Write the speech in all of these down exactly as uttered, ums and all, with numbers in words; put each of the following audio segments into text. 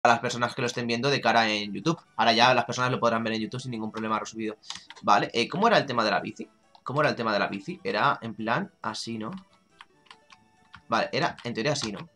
a las personas que lo estén viendo de cara en YouTube. Ahora ya las personas lo podrán ver en YouTube sin ningún problema resubido. Vale, eh, ¿cómo era el tema de la bici? ¿Cómo era el tema de la bici? Era en plan así, ¿no? Vale, era en teoría así, ¿no?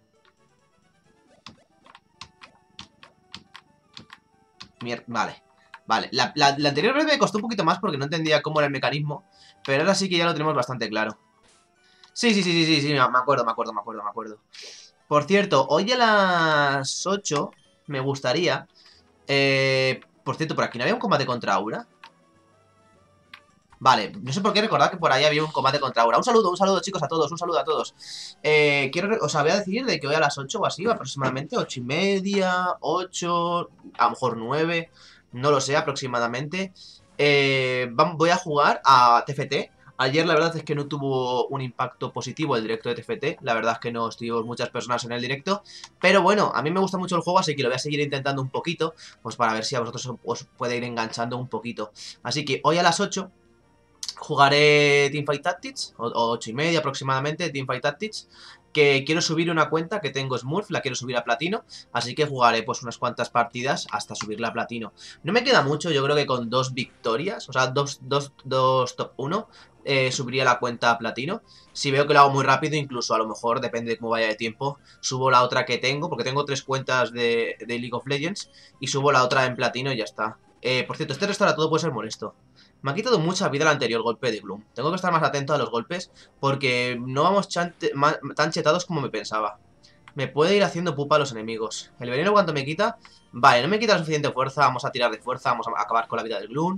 Mier vale, vale. La, la, la anterior vez me costó un poquito más porque no entendía cómo era el mecanismo. Pero ahora sí que ya lo tenemos bastante claro. Sí, sí, sí, sí, sí, sí, me acuerdo, me acuerdo, me acuerdo, me acuerdo. Por cierto, hoy a las ocho me gustaría... Eh, por cierto, por aquí no había un combate contra Aura. Vale, no sé por qué recordar que por ahí había un combate contra Aura. Un saludo, un saludo chicos a todos, un saludo a todos. Eh, quiero, o sea, voy a decir de que hoy a las ocho o así, aproximadamente, ocho y media, ocho, a lo mejor nueve, no lo sé, aproximadamente. Eh, voy a jugar a T F T. Ayer la verdad es que no tuvo un impacto positivo el directo de T F T. La verdad es que no estuvimos muchas personas en el directo. Pero bueno, a mí me gusta mucho el juego, así que lo voy a seguir intentando un poquito. Pues para ver si a vosotros os puede ir enganchando un poquito. Así que hoy a las ocho jugaré Teamfight Tactics, o ocho y media aproximadamente, Teamfight Tactics. Que quiero subir una cuenta que tengo Smurf, la quiero subir a Platino. Así que jugaré pues unas cuantas partidas hasta subirla a Platino. No me queda mucho, yo creo que con dos victorias, o sea, dos, dos, dos top uno, eh, subiría la cuenta a Platino. Si veo que lo hago muy rápido, incluso a lo mejor, depende de cómo vaya de tiempo, subo la otra que tengo, porque tengo tres cuentas de, de League of Legends, y subo la otra en Platino y ya está. Eh, por cierto, este restaurante puede ser molesto. Me ha quitado mucha vida el anterior golpe de Gloom. Tengo que estar más atento a los golpes porque no vamos tan chetados como me pensaba. Me puede ir haciendo pupa a los enemigos. El veneno cuando me quita... Vale, no me quita la suficiente fuerza. Vamos a tirar de fuerza. Vamos a acabar con la vida del Gloom.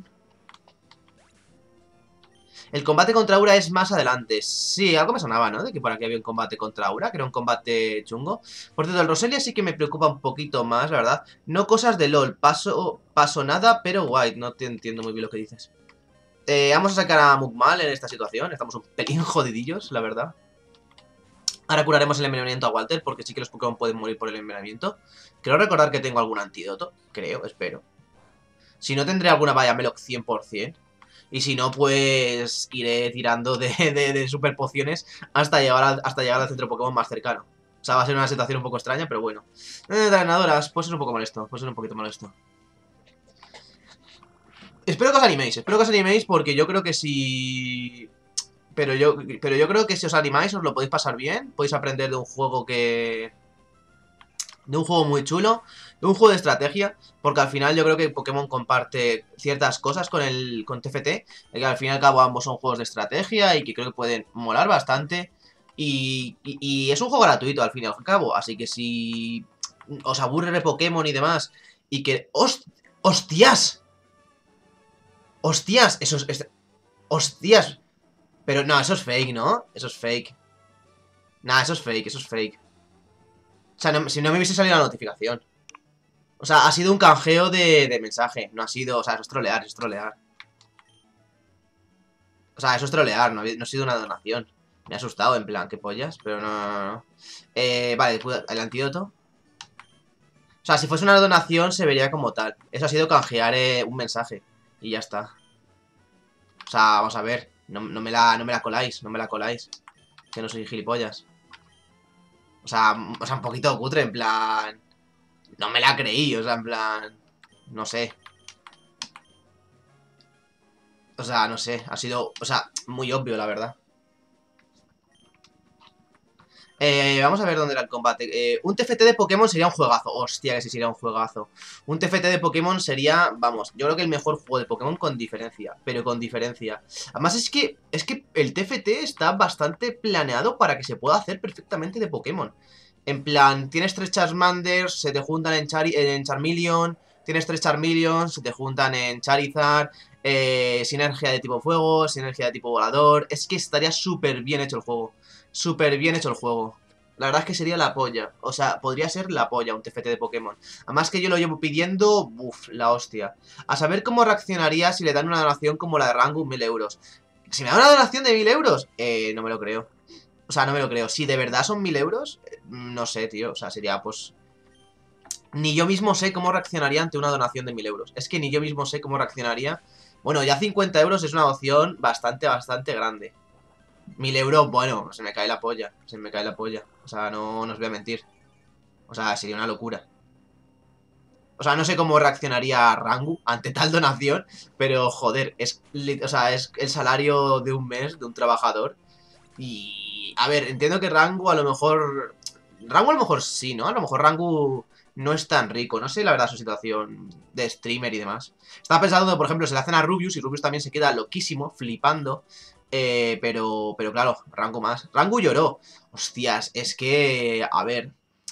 El combate contra Aura es más adelante. Sí, algo me sonaba, ¿no? De que por aquí había un combate contra Aura, que era un combate chungo. Por cierto, el Roselia sí que me preocupa un poquito más, la verdad. No cosas de LOL. Paso, paso nada, pero White. No te entiendo muy bien lo que dices. Eh, vamos a sacar a Mugmal en esta situación. Estamos un pelín jodidillos, la verdad. Ahora curaremos el envenenamiento a Walter, porque sí que los Pokémon pueden morir por el envenenamiento. Creo recordar que tengo algún antídoto. Creo, espero. Si no, tendré alguna Vaya Meloc cien por cien. Y si no, pues iré tirando de, de, de super pociones hasta llegar, al, hasta llegar al centro Pokémon más cercano. O sea, va a ser una situación un poco extraña, pero bueno. Eh, drenadoras, pues es un poco molesto. Pues es un poquito molesto. Espero que os animéis, espero que os animéis porque yo creo que si... Pero yo, pero yo creo que si os animáis os lo podéis pasar bien. Podéis aprender de un juego que... De un juego muy chulo, de un juego de estrategia, porque al final yo creo que Pokémon comparte ciertas cosas con el con T F T, que al fin y al cabo ambos son juegos de estrategia y que creo que pueden molar bastante. Y, y, y es un juego gratuito al fin y al cabo, así que si os aburre de Pokémon y demás, y que... ¡Host... ¡Hostias! ¡Hostias! Eso es... ¡Hostias! Pero no, eso es fake, ¿no? Eso es fake. Nah, eso es fake, eso es fake. O sea, no, si no me hubiese salido la notificación. O sea, ha sido un canjeo de, de mensaje. No ha sido, o sea, eso es trolear, eso es trolear. O sea, eso es trolear, no, no ha sido una donación. Me ha asustado, en plan, qué pollas, pero no, no, no. Eh, vale, el antídoto. O sea, si fuese una donación se vería como tal. Eso ha sido canjear eh, un mensaje. Y ya está. O sea, vamos a ver. No, no, me la, no me la coláis, no me la coláis. Que no soy gilipollas. O sea, o sea, un poquito cutre, en plan... No me la creí, o sea, en plan... No sé. O sea, no sé, ha sido... O sea, muy obvio, la verdad. Eh, vamos a ver dónde era el combate. Eh, un T F T de Pokémon sería un juegazo. Hostia, que sí sería un juegazo. Un T F T de Pokémon sería, vamos, yo creo que el mejor juego de Pokémon con diferencia. Pero con diferencia. Además es que, es que el T F T está bastante planeado para que se pueda hacer perfectamente de Pokémon. En plan, tienes tres Charmanders, se te juntan en, Chari en Charmeleon. Tienes tres Charmeleon, se te juntan en Charizard. Eh, sinergia de tipo fuego, sinergia de tipo volador. Es que estaría súper bien hecho el juego. Súper bien hecho el juego. La verdad es que sería la polla. O sea, podría ser la polla un T F T de Pokémon. Además que yo lo llevo pidiendo, uff, la hostia. A saber cómo reaccionaría si le dan una donación como la de Rango, mil euros. Si me dan una donación de mil euros, eh, no me lo creo. O sea, no me lo creo. Si de verdad son mil euros, eh, no sé, tío. O sea, sería pues... Ni yo mismo sé cómo reaccionaría ante una donación de mil euros. Es que ni yo mismo sé cómo reaccionaría. Bueno, ya cincuenta euros es una opción bastante, bastante grande. Mil euros, bueno, se me cae la polla. Se me cae la polla. O sea, no, no os voy a mentir. O sea, sería una locura. O sea, no sé cómo reaccionaría Rangu ante tal donación, pero joder, es, o sea, es el salario de un mes de un trabajador. Y, a ver, entiendo que Rangu a lo mejor... Rangu a lo mejor sí, ¿no? A lo mejor Rangu no es tan rico. No sé, la verdad, su situación de streamer y demás. Estaba pensando, por ejemplo, se le hacen a Rubius y Rubius también se queda loquísimo, flipando. Eh, pero, pero claro, Rangu más. Rangu lloró. Hostias, es que... A ver...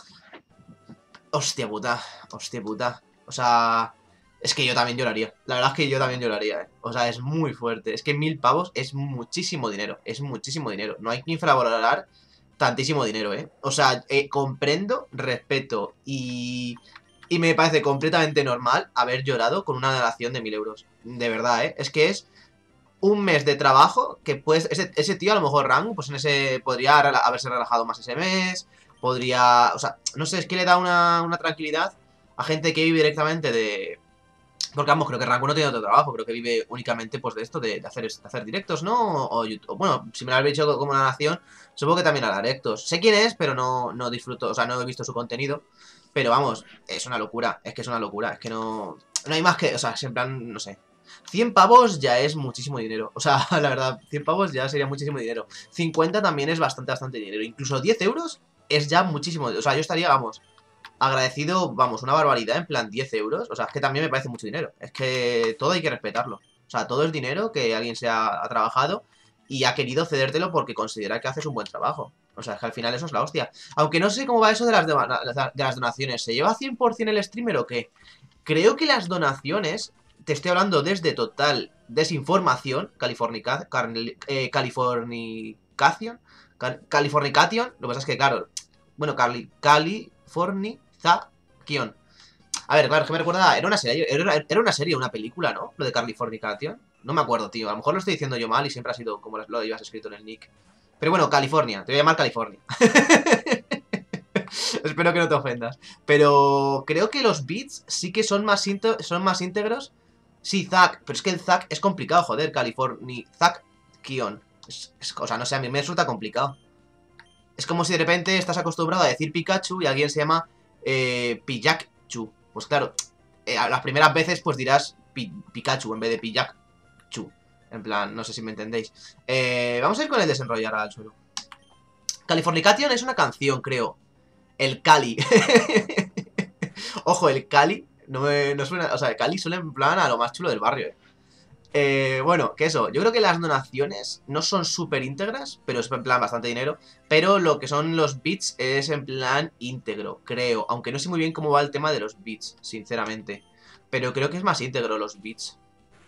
Hostia puta, hostia puta. O sea, es que yo también lloraría. La verdad es que yo también lloraría, ¿eh? O sea, es muy fuerte. Es que mil pavos es muchísimo dinero. Es muchísimo dinero. No hay que infravalorar tantísimo dinero, ¿eh? O sea, eh, comprendo, respeto y... Y me parece completamente normal haber llorado con una donación de mil euros. De verdad, ¿eh? Es que es un mes de trabajo que pues ese, ese tío a lo mejor Rango pues en ese podría rela haberse relajado más ese mes, podría, o sea, no sé, es que le da una, una tranquilidad a gente que vive directamente de... Porque vamos, creo que Rango no tiene otro trabajo, creo que vive únicamente pues de esto, de, de hacer, de hacer directos, ¿no? O, o YouTube. Bueno, si me lo habéis dicho como una nación, supongo que también hará directos. Sé quién es, pero no, no disfruto, o sea, no he visto su contenido. Pero vamos, es una locura, es que es una locura, es que no... No hay más que, o sea, es en plan, no sé, cien pavos ya es muchísimo dinero. O sea, la verdad, cien pavos ya sería muchísimo dinero. cincuenta también es bastante, bastante dinero. Incluso diez euros es ya muchísimo. O sea, yo estaría, vamos, agradecido, vamos, una barbaridad, en plan diez euros. O sea, es que también me parece mucho dinero. Es que todo hay que respetarlo. O sea, todo es dinero que alguien se ha, ha trabajado y ha querido cedértelo porque considera que haces un buen trabajo. O sea, es que al final eso es la hostia. Aunque no sé cómo va eso de las, de, de las donaciones. ¿Se lleva cien por cien el streamer o qué? Creo que las donaciones, te estoy hablando desde total desinformación, californica, carni- eh, californicación, cal- californication, lo que pasa es que, claro, bueno, cali, californización. A ver, claro, es que me recuerda, era una serie, era, era una serie, una película, ¿no? Lo de Californication. No me acuerdo, tío, a lo mejor lo estoy diciendo yo mal y siempre ha sido como lo ibas escrito en el nick. Pero bueno, California, te voy a llamar California. Espero que no te ofendas. Pero creo que los bits sí que son más, son más íntegros. Sí, Zack. Pero es que el Zack es complicado, joder. California. Zack Kion. Es, es, o sea, no sé, a mí me resulta complicado. Es como si de repente estás acostumbrado a decir Pikachu y alguien se llama eh, Pijakchu. Pues claro, eh, a las primeras veces pues dirás Pi Pikachu en vez de Pijakchu. En plan, no sé si me entendéis. Eh, vamos a ir con el desenrollar al suelo. Californication es una canción, creo. El Cali. Ojo, el Cali no me no suena. O sea, el Cali suena en plan a lo más chulo del barrio. Eh, Eh, bueno, que eso. Yo creo que las donaciones no son súper íntegras, pero es en plan bastante dinero. Pero lo que son los bits es en plan íntegro, creo. Aunque no sé muy bien cómo va el tema de los bits, sinceramente. Pero creo que es más íntegro los bits.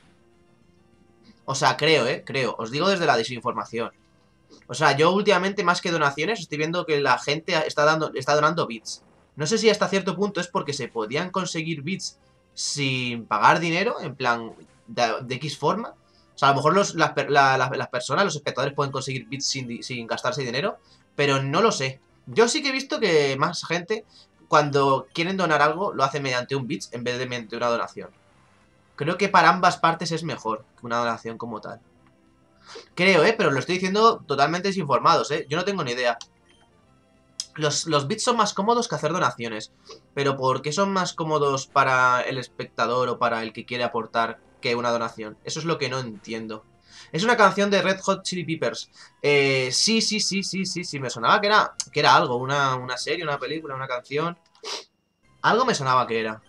O sea, creo, eh, creo. Os digo desde la desinformación. O sea, yo últimamente más que donaciones estoy viendo que la gente está dando, está donando bits. No sé si hasta cierto punto es porque se podían conseguir bits sin pagar dinero, en plan, de, de X forma. O sea, a lo mejor los, las, la, la, las personas, los espectadores pueden conseguir bits sin, sin gastarse dinero, pero no lo sé. Yo sí que he visto que más gente, cuando quieren donar algo, lo hace mediante un bits en vez de mediante una donación. Creo que para ambas partes es mejor que una donación como tal. Creo, ¿eh? Pero lo estoy diciendo totalmente desinformados, ¿eh? Yo no tengo ni idea. Los, los bits son más cómodos que hacer donaciones. Pero ¿por qué son más cómodos para el espectador o para el que quiere aportar que una donación? Eso es lo que no entiendo. Es una canción de Red Hot Chili Peppers. Eh, sí, sí, sí, sí, sí, sí. Me sonaba que era, que era algo. Una, una serie, una película, una canción. Algo me sonaba que era.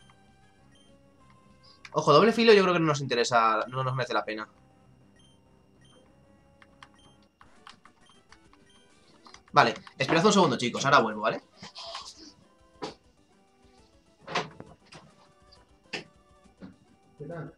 Ojo, doble filo yo creo que no nos interesa, no nos merece la pena. Vale, esperad un segundo, chicos. Ahora vuelvo, ¿vale? ¿Qué tal?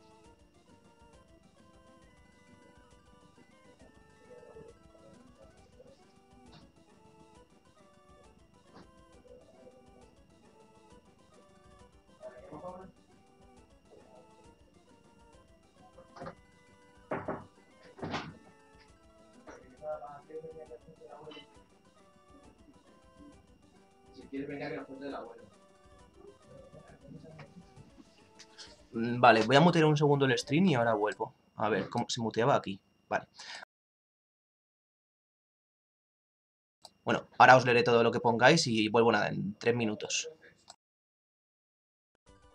Si quieres venir a que nos cuente del abuelo. Mm, Vale, voy a mutear un segundo el stream y ahora vuelvo. A ver, ¿cómo se muteaba aquí? Vale. Bueno, ahora os leeré todo lo que pongáis y vuelvo nada en tres minutos.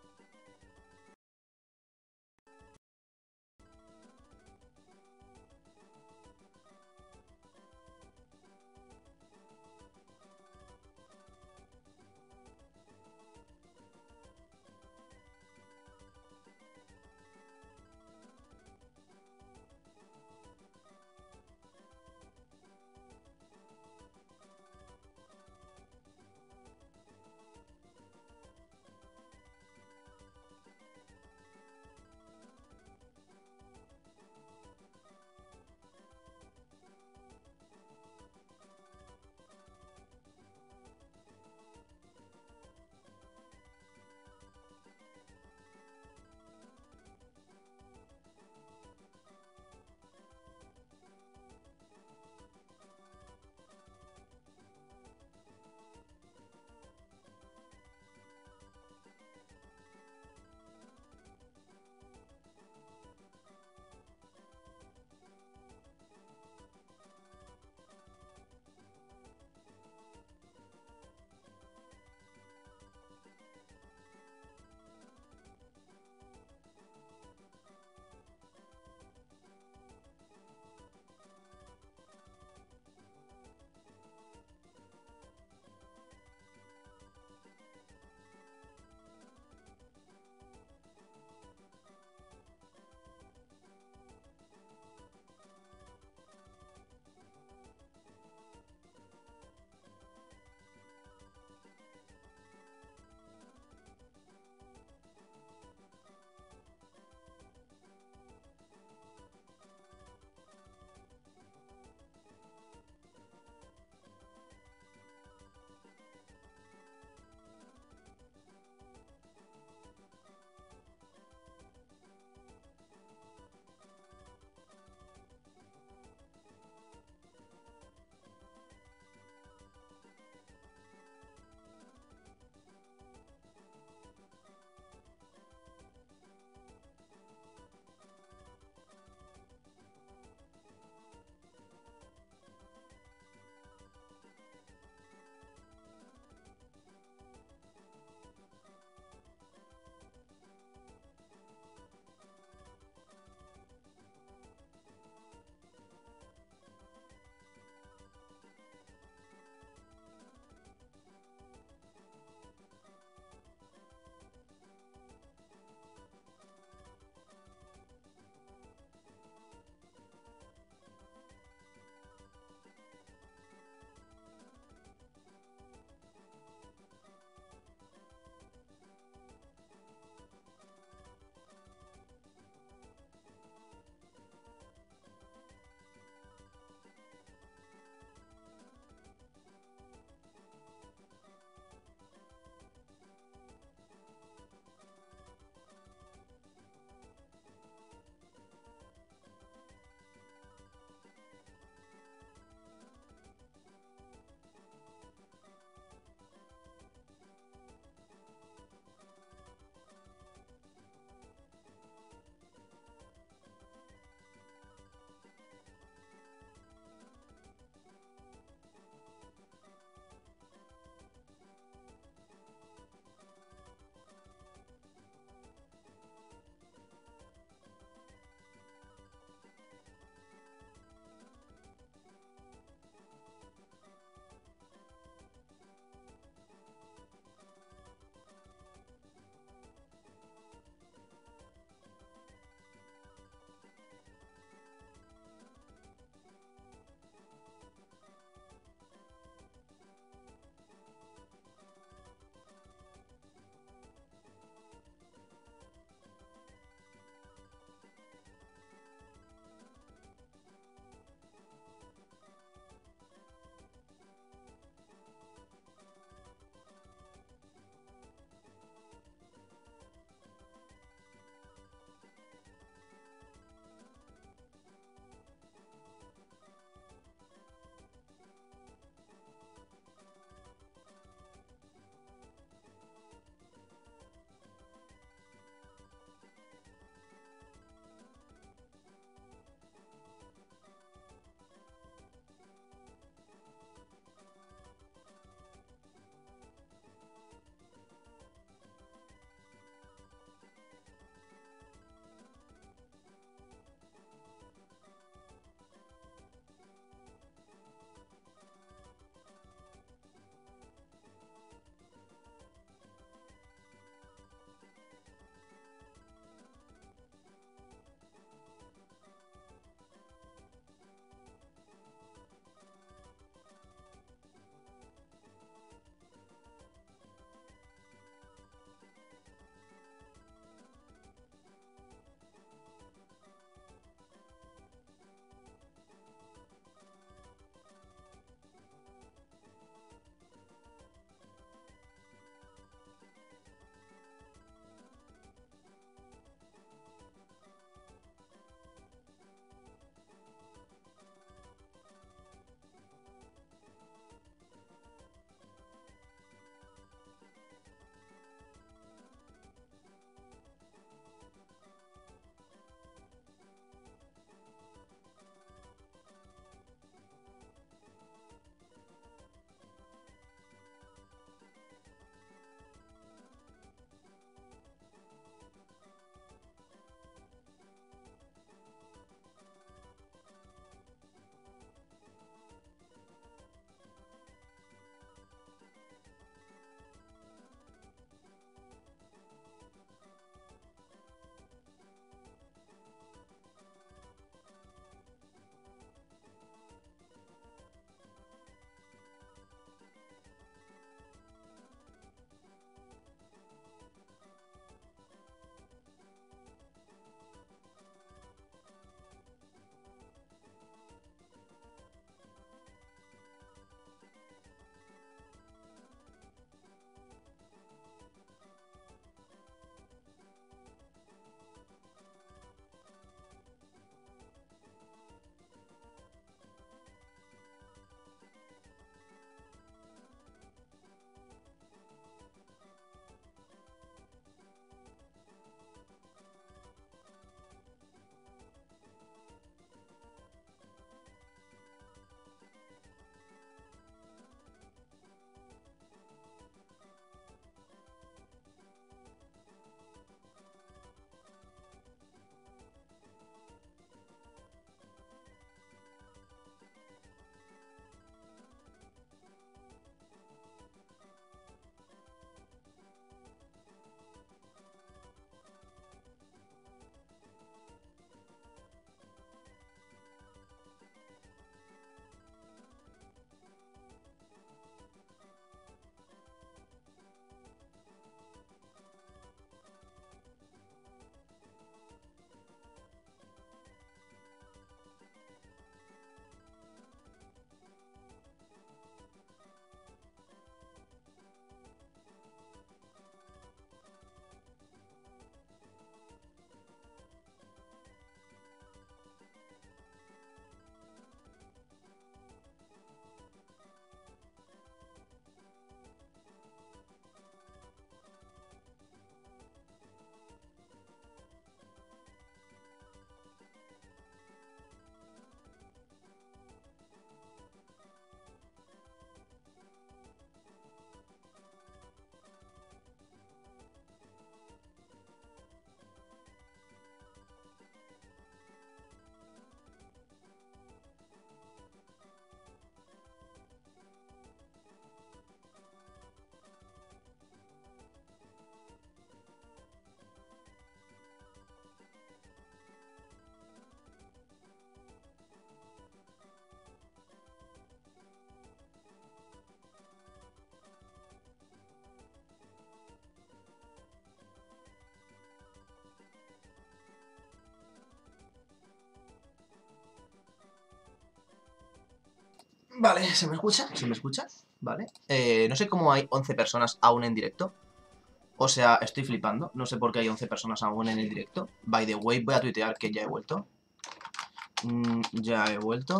Vale, ¿se me escucha? ¿Se me escucha? Vale. Eh, no sé cómo hay once personas aún en directo. O sea, estoy flipando. No sé por qué hay once personas aún en el directo. By the way, voy a tuitear que ya he vuelto. Mm, ya he vuelto.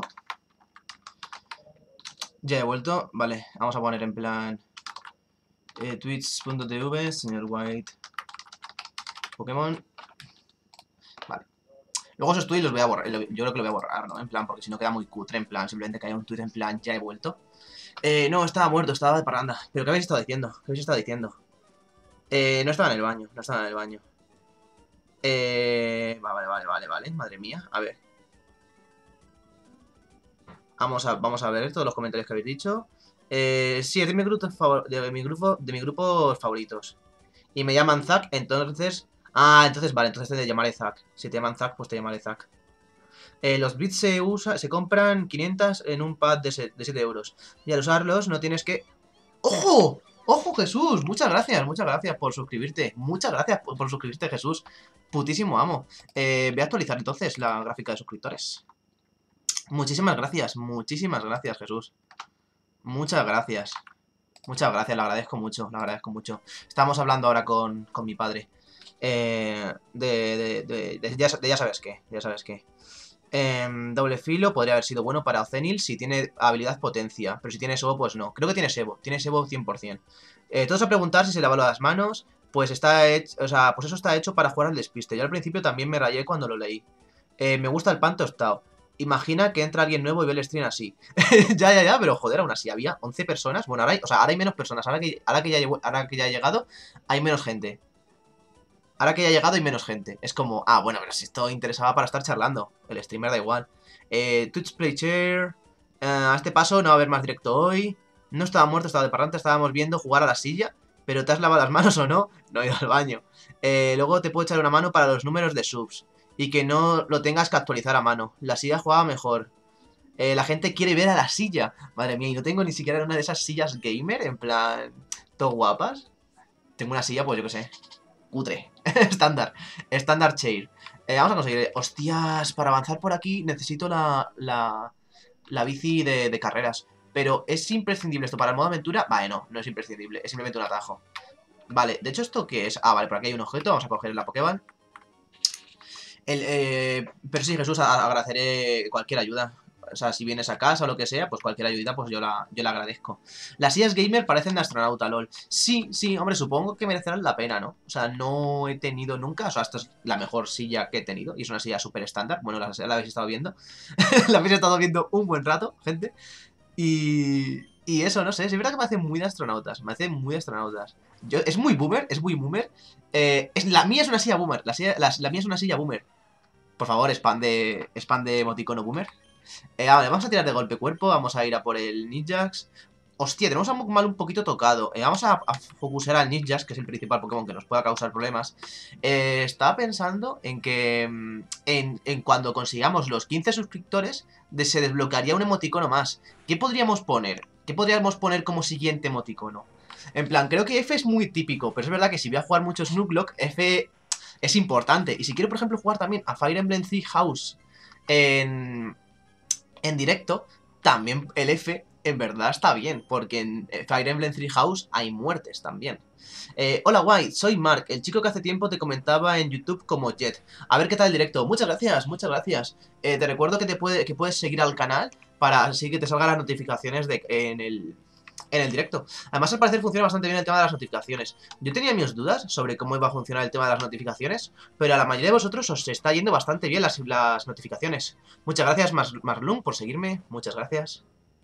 Ya he vuelto. Vale, vamos a poner en plan... Eh, Twitch.tv, señor White... Pokémon... Vale. Luego esos tweets los voy a borrar. Yo creo que lo voy a borrar, ¿no? En plan, porque si no queda muy cutre. En plan, simplemente que haya un tweet en plan, ya he vuelto. Eh, no, estaba muerto, estaba de parranda. ¿Pero qué habéis estado diciendo? ¿Qué habéis estado diciendo? Eh, no estaba en el baño, no estaba en el baño. Eh... Vale, vale, vale, vale. Madre mía, a ver. Vamos a, vamos a ver todos los comentarios que habéis dicho. Eh, sí, es de mi grupo, de mi grupo, de mis grupos favoritos. Y me llaman Zack, entonces... Ah, entonces vale, entonces te llamaré Zack. Si te llaman Zack, pues te llamaré Zack. Eh, los Blitz se, usa, se compran quinientos en un pad de, de siete euros. Y al usarlos no tienes que... ¡Ojo! ¡Ojo, Jesús! Muchas gracias, muchas gracias por suscribirte. Muchas gracias por, por suscribirte, Jesús. Putísimo amo. Eh, voy a actualizar entonces la gráfica de suscriptores. Muchísimas gracias, muchísimas gracias, Jesús. Muchas gracias. Muchas gracias, le agradezco mucho, le agradezco mucho. Estamos hablando ahora con, con mi padre. Eh, de, de, de, de, ya, de ya sabes qué, ya sabes qué. Eh, doble filo podría haber sido bueno para Ocenil si tiene habilidad potencia. Pero si tiene Sebo, pues no. Creo que tiene Sebo, tiene Sebo cien por cien. Eh, todos a preguntar si se lava las manos. Pues está hecho, o sea, pues eso está hecho para jugar al despiste. Yo al principio también me rayé cuando lo leí. Eh, me gusta el pan tostado. Imagina que entra alguien nuevo y ve el stream así. Ya, ya, ya, pero joder, aún así había once personas. Bueno, ahora hay, o sea, ahora hay menos personas. Ahora que, ahora que, ya, ahora que ya ha llegado, hay menos gente. Ahora que ya ha llegado hay menos gente. Es como, ah, bueno, pero si esto interesaba para estar charlando. El streamer da igual. Eh, Twitch Play Chair. Eh, a este paso no va a haber más directo hoy. No estaba muerto, estaba de parrante. Estábamos viendo jugar a la silla. ¿Pero te has lavado las manos o no? No he ido al baño. Eh, luego te puedo echar una mano para los números de subs. Y que no lo tengas que actualizar a mano. La silla jugaba mejor. Eh, la gente quiere ver a la silla. Madre mía, y no tengo ni siquiera una de esas sillas gamer. En plan, todo guapas. Tengo una silla, pues yo qué sé. Cutre. Estándar. Estándar chair. Eh, vamos a conseguir... Hostias, para avanzar por aquí necesito la... La, la bici de, de carreras. Pero ¿es imprescindible esto para el modo aventura? Vale, no, no es imprescindible. Es simplemente un atajo. Vale, de hecho, ¿esto qué es? Ah, vale, por aquí hay un objeto. Vamos a coger la Pokéball. El, eh, pero sí, Jesús, agradeceré cualquier ayuda. O sea, si vienes a casa o lo que sea, pues cualquier ayuda, pues yo la, yo la agradezco. Las sillas gamer parecen de astronauta, lol. Sí, sí, hombre, supongo que merecerán la pena, ¿no? O sea, no he tenido nunca, o sea, esta es la mejor silla que he tenido. Y es una silla súper estándar. Bueno, la, la habéis estado viendo. La habéis estado viendo un buen rato, gente. Y... Y eso, no sé, es verdad que me hace muy de astronautas. Me hace muy de astronautas. Yo, es muy boomer, es muy boomer. Eh, es, la mía es una silla boomer. La, silla, la, la mía es una silla boomer. Por favor, spam de, spam de emoticono boomer. Eh, vale, vamos a tirar de golpe cuerpo. Vamos a ir a por el Ninjax. Hostia, tenemos a Mukmal un poquito tocado. Eh, vamos a, a focusar al Ninjax, que es el principal Pokémon que nos pueda causar problemas. Eh, estaba pensando en que en, en cuando consigamos los quince suscriptores, de, se desbloquearía un emoticono más. ¿Qué podríamos poner? ¿Qué podríamos poner como siguiente emoticono? En plan, creo que F es muy típico, pero es verdad que si voy a jugar mucho Snooklock, F es importante. Y si quiero, por ejemplo, jugar también a Fire Emblem Three House en, en directo, también el F en verdad está bien, porque en Fire Emblem Three House hay muertes también. Eh, hola, White, soy Mark, el chico que hace tiempo te comentaba en YouTube como Jet. A ver qué tal el directo. Muchas gracias, muchas gracias. Eh, te recuerdo que, te puede, que puedes seguir al canal para así que te salgan las notificaciones de, en el... en el directo. Además, al parecer funciona bastante bien el tema de las notificaciones. Yo tenía mis dudas sobre cómo iba a funcionar el tema de las notificaciones, pero a la mayoría de vosotros os está yendo bastante bien las, las notificaciones. Muchas gracias, Mas Marlum, por seguirme. Muchas gracias.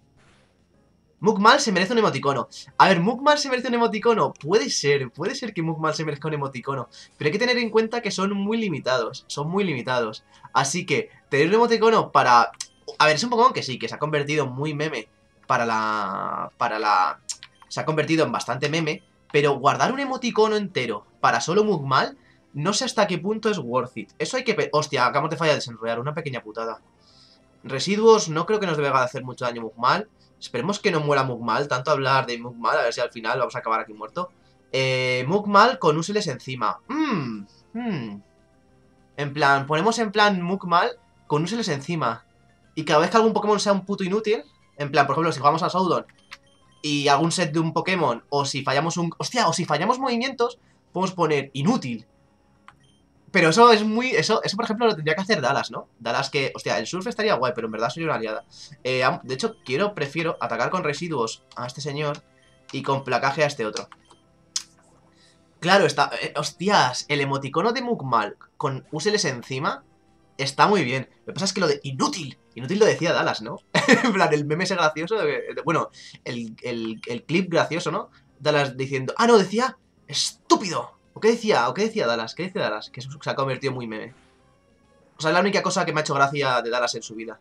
Mukmal se merece un emoticono. A ver, ¿Mukmal se merece un emoticono? Puede ser, puede ser que Mukmal se merezca un emoticono. Pero hay que tener en cuenta que son muy limitados. Son muy limitados. Así que, tener un emoticono para... A ver, es un Pokémon que sí, que se ha convertido muy meme para la... Para la... Se ha convertido en bastante meme. Pero guardar un emoticono entero para solo Mukmal, no sé hasta qué punto es worth it. Eso hay que... Hostia, acabamos de fallar desenrollar, una pequeña putada. Residuos, no creo que nos deba hacer mucho daño Mukmal. Esperemos que no muera Mukmal, tanto hablar de Mukmal, a ver si al final vamos a acabar aquí muerto. Eh, Mukmal con útiles encima. Mmm, mmm. En plan, ponemos en plan Mukmal con útiles encima. Y cada vez que algún Pokémon sea un puto inútil, En plan, por ejemplo, si jugamos a Showdown y algún set de un Pokémon, o si fallamos un... Hostia, o si fallamos movimientos, podemos poner inútil. Pero eso es muy... Eso, eso por ejemplo, lo tendría que hacer Dallas, ¿no? Dallas que... Hostia, el surf estaría guay, pero en verdad soy una aliada. Eh, de hecho, quiero, prefiero atacar con residuos a este señor y con placaje a este otro. Claro, está... Eh, hostias, el emoticono de Mugmal con úseles encima está muy bien. Lo que pasa es que lo de inútil... Inútil lo decía Dallas, ¿no? En plan, el meme ese gracioso de, de, bueno, el, el, el clip gracioso, ¿no? Dallas diciendo... Ah, no, decía... Estúpido. ¿O qué decía? ¿O qué decía Dallas? ¿Qué decía Dallas? Que se ha convertido muy meme. O sea, es la única cosa que me ha hecho gracia de Dallas en su vida.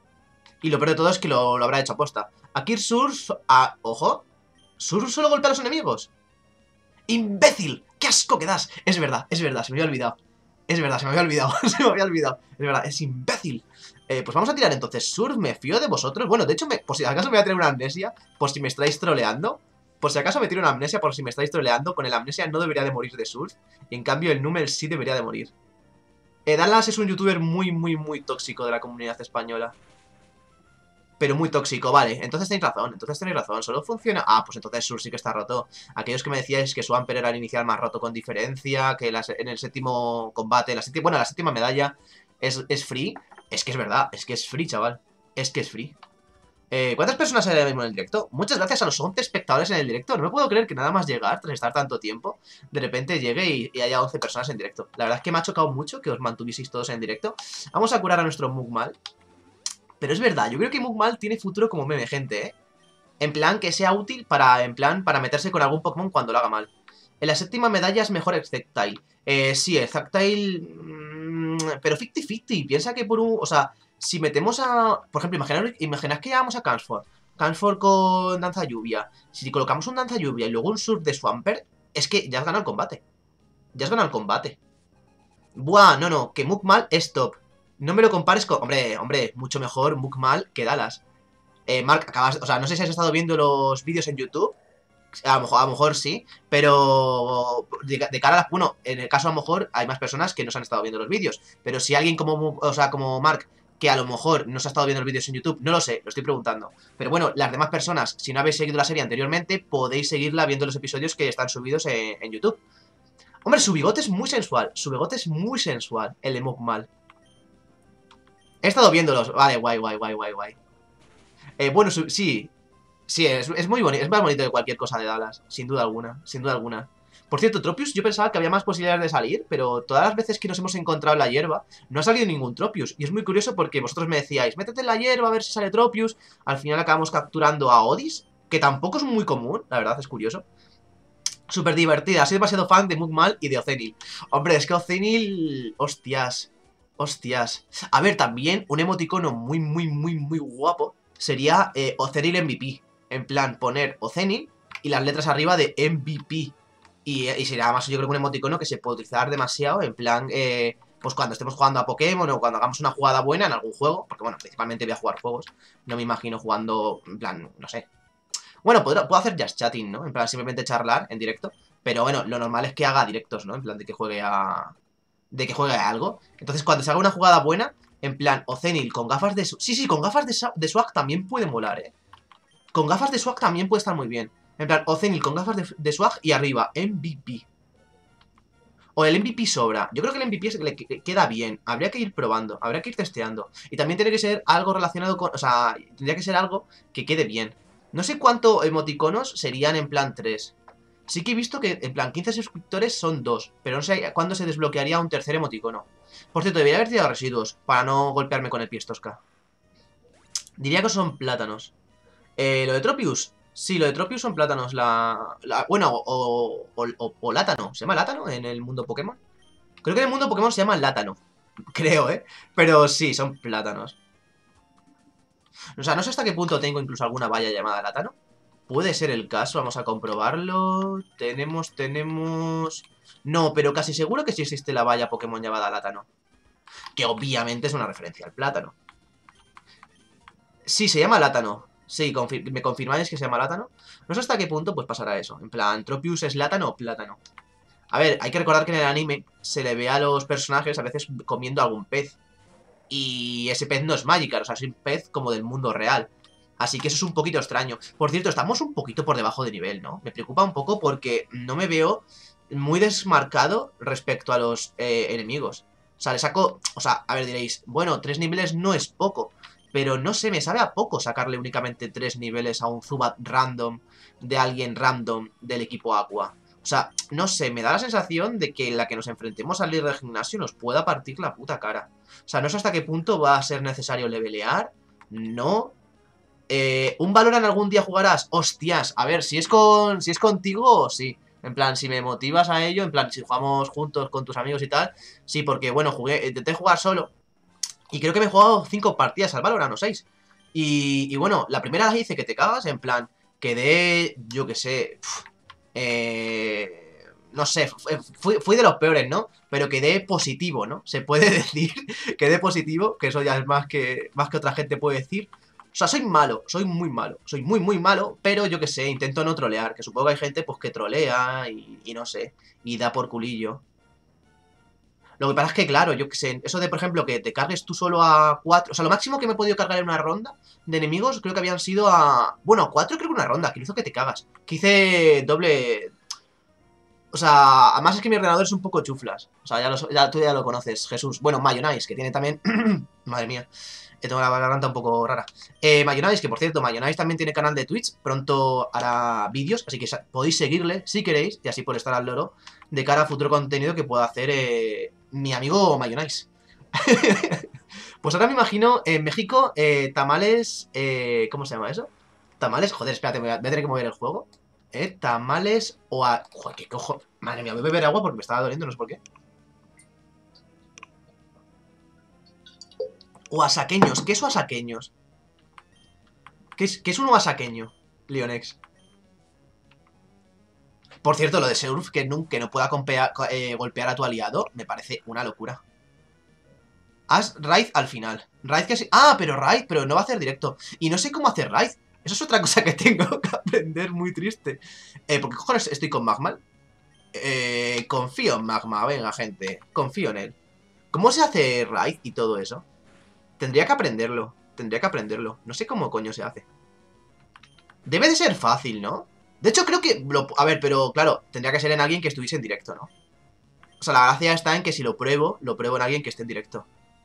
Y lo peor de todo es que lo, lo habrá hecho aposta. Aquí Surf... Ah, ojo. Surf solo golpea a los enemigos. ¡Imbécil! ¡Qué asco que das! Es verdad, es verdad, se me había olvidado. Es verdad, se me había olvidado, se me había olvidado. Es verdad, es imbécil. Eh, pues vamos a tirar entonces Surf, me fío de vosotros. Bueno, de hecho, me, por si acaso me voy a tener una amnesia, por si me estáis troleando. Por si acaso me tiro una amnesia, por si me estáis troleando. Con el amnesia no debería de morir de Surf. Y en cambio el Numel sí debería de morir. eh, Dallas es un youtuber muy, muy, muy tóxico de la comunidad española. Pero muy tóxico, vale, entonces tenéis razón, entonces tenéis razón, solo funciona... Ah, pues entonces Sur sí que está roto. Aquellos que me decíais que Swampert era el inicial más roto con diferencia, que las, en el séptimo combate, la séptima, bueno, la séptima medalla es, es free, es que es verdad, es que es free, chaval, es que es free. Eh, ¿Cuántas personas hay ahora mismo en el directo? Muchas gracias a los once espectadores en el directo, no me puedo creer que nada más llegar, tras estar tanto tiempo, de repente llegue y, y haya once personas en directo. La verdad es que me ha chocado mucho que os mantuvieseis todos en directo. Vamos a curar a nuestro Mugmal. Pero es verdad, yo creo que Mugmal tiene futuro como meme, gente, ¿eh? En plan, que sea útil para, en plan, para meterse con algún Pokémon cuando lo haga mal. En la séptima medalla es mejor Exactile. Eh, sí, Exactile... Mmm, pero cincuenta cincuenta. Piensa que por un... O sea, si metemos a... Por ejemplo, imaginad, imaginad que llevamos a Cansford. Cansford con Danza Lluvia. Si colocamos un Danza Lluvia y luego un Surf de Swampert, es que ya has ganado el combate. Ya has ganado el combate. Buah, no, no, que Mugmal es top. No me lo compares con... Hombre, hombre, mucho mejor Mugmal que Dallas. Eh, Mark, acabas... O sea, no sé si has estado viendo los vídeos en YouTube. A lo mejor, a lo mejor sí, pero de, de cara a la... Bueno, en el caso a lo mejor hay más personas que no se han estado viendo los vídeos. Pero si alguien como, o sea, como Mark, que a lo mejor no se ha estado viendo los vídeos en YouTube, no lo sé, lo estoy preguntando. Pero bueno, las demás personas, si no habéis seguido la serie anteriormente, podéis seguirla viendo los episodios que están subidos en, en YouTube. Hombre, su bigote es muy sensual, su bigote es muy sensual, el de Mugmal. He estado viéndolos. Vale, guay, guay, guay, guay, guay. Eh, bueno, sí. Sí, es, es muy bonito. Es más bonito que cualquier cosa de Dallas. Sin duda alguna. Sin duda alguna. Por cierto, Tropius, yo pensaba que había más posibilidades de salir, pero todas las veces que nos hemos encontrado en la hierba, no ha salido ningún Tropius. Y es muy curioso porque vosotros me decíais, métete en la hierba a ver si sale Tropius. Al final acabamos capturando a Odis, que tampoco es muy común, la verdad, es curioso. Súper divertida. Soy demasiado fan de Mugmal y de Ocenil. Hombre, es que Ocenil... Hostias. Hostias. A ver, también un emoticono muy, muy, muy, muy guapo sería eh, Ocenil M V P. En plan, poner Ocenil y las letras arriba de M V P. Y, y sería además, yo creo que un emoticono que se puede utilizar demasiado. En plan, eh, pues cuando estemos jugando a Pokémon o cuando hagamos una jugada buena en algún juego. Porque bueno, principalmente voy a jugar juegos. No me imagino jugando, en plan, no sé. Bueno, puedo, puedo hacer just chatting, ¿no? En plan, simplemente charlar en directo. Pero bueno, lo normal es que haga directos, ¿no? En plan, de que juegue a... De que juegue a algo. Entonces, cuando se haga una jugada buena, en plan, Ocenil con gafas de... Sí, sí, con gafas de, de swag también puede molar, ¿eh? Con gafas de swag también puede estar muy bien. En plan, Ocenil con gafas de, de swag y arriba, M V P. O el M V P sobra. Yo creo que el M V P es, le queda bien. Habría que ir probando, habría que ir testeando. Y también tiene que ser algo relacionado con... O sea, tendría que ser algo que quede bien. No sé cuántos emoticonos serían en plan tres. Sí que he visto que en plan quince suscriptores son dos. Pero no sé cuándo se desbloquearía un tercer emoticono. Por cierto, debería haber tirado residuos para no golpearme con el piestosca. Diría que son plátanos. Eh, ¿Lo de Tropius? Sí, lo de Tropius son plátanos. La, la bueno, o, o, o, o látano. ¿Se llama látano en el mundo Pokémon? Creo que en el mundo Pokémon se llama látano. Creo, ¿eh? Pero sí, son plátanos. O sea, no sé hasta qué punto tengo incluso alguna valla llamada látano. Puede ser el caso, vamos a comprobarlo. Tenemos, tenemos... No, pero casi seguro que sí existe la valla Pokémon llamada látano. Que obviamente es una referencia al plátano. Sí, se llama látano. Sí, confir me confirmáis que se llama látano. No sé hasta qué punto pues pasará eso. En plan, ¿Tropius es látano o plátano? A ver, hay que recordar que en el anime se le ve a los personajes a veces comiendo algún pez. Y ese pez no es Magikarp, o sea, es un pez como del mundo real. Así que eso es un poquito extraño. Por cierto, estamos un poquito por debajo de nivel, ¿no? Me preocupa un poco porque no me veo muy desmarcado respecto a los eh, enemigos. O sea, le saco... O sea, a ver, diréis, bueno, tres niveles no es poco. Pero no sé, me sabe a poco sacarle únicamente tres niveles a un Zubat random de alguien random del equipo Aqua. O sea, no sé, me da la sensación de que la que nos enfrentemos al líder del gimnasio nos pueda partir la puta cara. O sea, no sé hasta qué punto va a ser necesario levelear. No. Eh, ¿Un Valorant algún día jugarás? Hostias, a ver, si es con si es contigo, sí. En plan, si me motivas a ello, en plan, si jugamos juntos con tus amigos y tal. Sí, porque, bueno, jugué, intenté jugar solo. Y creo que me he jugado cinco partidas al Valorant o seis. Y, y bueno, la primera la hice que te cagas, en plan, quedé, yo qué sé, pf, eh, no sé, fui, fui de los peores, ¿no? Pero quedé positivo, ¿no? Se puede decir, quedé positivo, que eso ya es más que, más que otra gente puede decir. O sea, soy malo, soy muy malo, soy muy, muy malo, pero yo qué sé, intento no trolear, que supongo que hay gente pues que trolea y, y no sé, y da por culillo. Lo que pasa es que, claro, yo que sé, eso de, por ejemplo, que te cargues tú solo a cuatro... O sea, lo máximo que me he podido cargar en una ronda de enemigos creo que habían sido a... Bueno, a cuatro creo que una ronda, que hizo que te cagas. Que hice doble... O sea, además es que mi ordenador es un poco chuflas. O sea, ya, lo, ya tú ya lo conoces, Jesús. Bueno, Mayonnaise, que tiene también... Madre mía, que tengo la garganta un poco rara. Eh, Mayonnaise, que por cierto, Mayonnaise también tiene canal de Twitch. Pronto hará vídeos, así que podéis seguirle si queréis, y así por estar al loro, de cara a futuro contenido que pueda hacer eh, mi amigo Mayonnaise. Pues ahora me imagino en México eh, tamales... Eh, ¿Cómo se llama eso? Tamales, joder, espérate, voy a, voy a tener que mover el juego. Eh, tamales o a... Joder, qué cojo... Madre mía, voy a beber agua porque me estaba doliendo, no sé por qué. Oaxaqueños, ¿qué es oaxaqueños? ¿Qué es, qué es un oaxaqueño, Leonex? Por cierto, lo de Surf, que no, que no pueda compea, eh, golpear a tu aliado, me parece una locura. Haz raid al final. Raid que sí. Ah, pero raid, pero no va a hacer directo. Y no sé cómo hacer raid. Eso es otra cosa que tengo que aprender, muy triste. Eh, ¿por qué cojones estoy con Magma? Eh, confío en Magma, venga, gente. Confío en él. ¿Cómo se hace raid y todo eso? Tendría que aprenderlo. Tendría que aprenderlo. No sé cómo coño se hace. Debe de ser fácil, ¿no? De hecho, creo que... Lo, a ver, pero claro, tendría que ser en alguien que estuviese en directo, ¿no? O sea, la gracia está en que si lo pruebo, lo pruebo en alguien que esté en directo.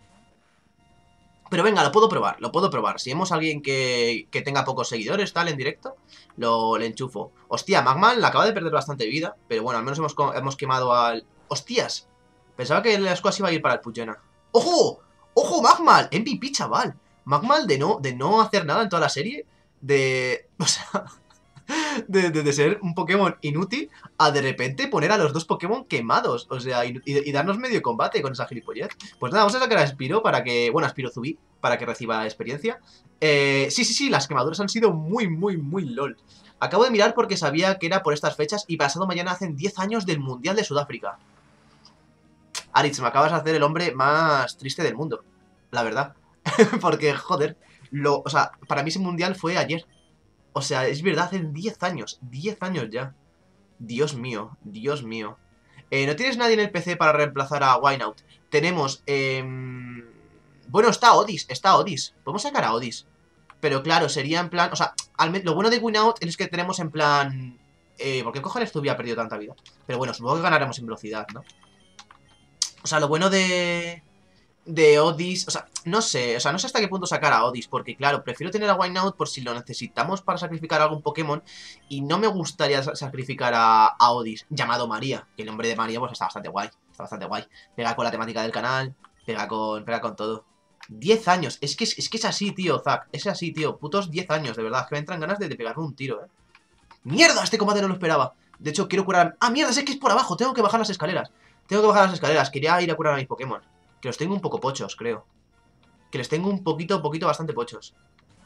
Pero venga, lo puedo probar, lo puedo probar. Si vemos a alguien que, que tenga pocos seguidores, tal, en directo, lo le enchufo. Hostia, Magman le acaba de perder bastante vida, pero bueno, al menos hemos, hemos quemado al... ¡Hostias! Pensaba que la squad iba a ir para el Puyena. ¡Ojo! ¡Ojo, Magmal! M V P, chaval. Magmal de no, de no hacer nada en toda la serie. De... O sea... De, de, de ser un Pokémon inútil a de repente poner a los dos Pokémon quemados. O sea, y, y, y darnos medio combate con esa gilipollez. Pues nada, vamos a sacar a Spiro para que... Bueno, a Spiro Zubi, para que reciba experiencia. Eh, sí, sí, sí, las quemaduras han sido muy, muy, muy lol. Acabo de mirar porque sabía que era por estas fechas y pasado mañana hacen diez años del Mundial de Sudáfrica. Aritz, me acabas de hacer el hombre más triste del mundo, la verdad. Porque, joder, lo, o sea, para mí ese Mundial fue ayer. O sea, es verdad, hace diez años. diez años ya. Dios mío, Dios mío. Eh, ¿No tienes nadie en el P C para reemplazar a Wineout? Tenemos... Eh... Bueno, está Odis, está Odis. Podemos sacar a Odis. Pero claro, sería en plan... O sea, al lo bueno de Wineout es que tenemos en plan... Eh, ¿Por qué cojones tú había perdido tanta vida? Pero bueno, supongo que ganaremos en velocidad, ¿no? O sea, lo bueno de... De Odis, o sea, no sé, o sea, no sé hasta qué punto sacar a Odis, porque claro, prefiero tener a Wineout por si lo necesitamos para sacrificar a algún Pokémon, y no me gustaría sacrificar a, a Odis, llamado María, que el nombre de María pues está bastante guay, está bastante guay, pega con la temática del canal, pega con, pega con todo. diez años, es que es, es que es así, tío, Zack, es así, tío, putos diez años, de verdad, que me entran ganas de, de pegarme un tiro, eh. ¡Mierda! Este combate no lo esperaba. De hecho, quiero curar... ¡Ah, mierda! Es que es por abajo, tengo que bajar las escaleras. Tengo que bajar las escaleras, quería ir a curar a mis Pokémon. Que los tengo un poco pochos, creo. Que les tengo un poquito, poquito, bastante pochos.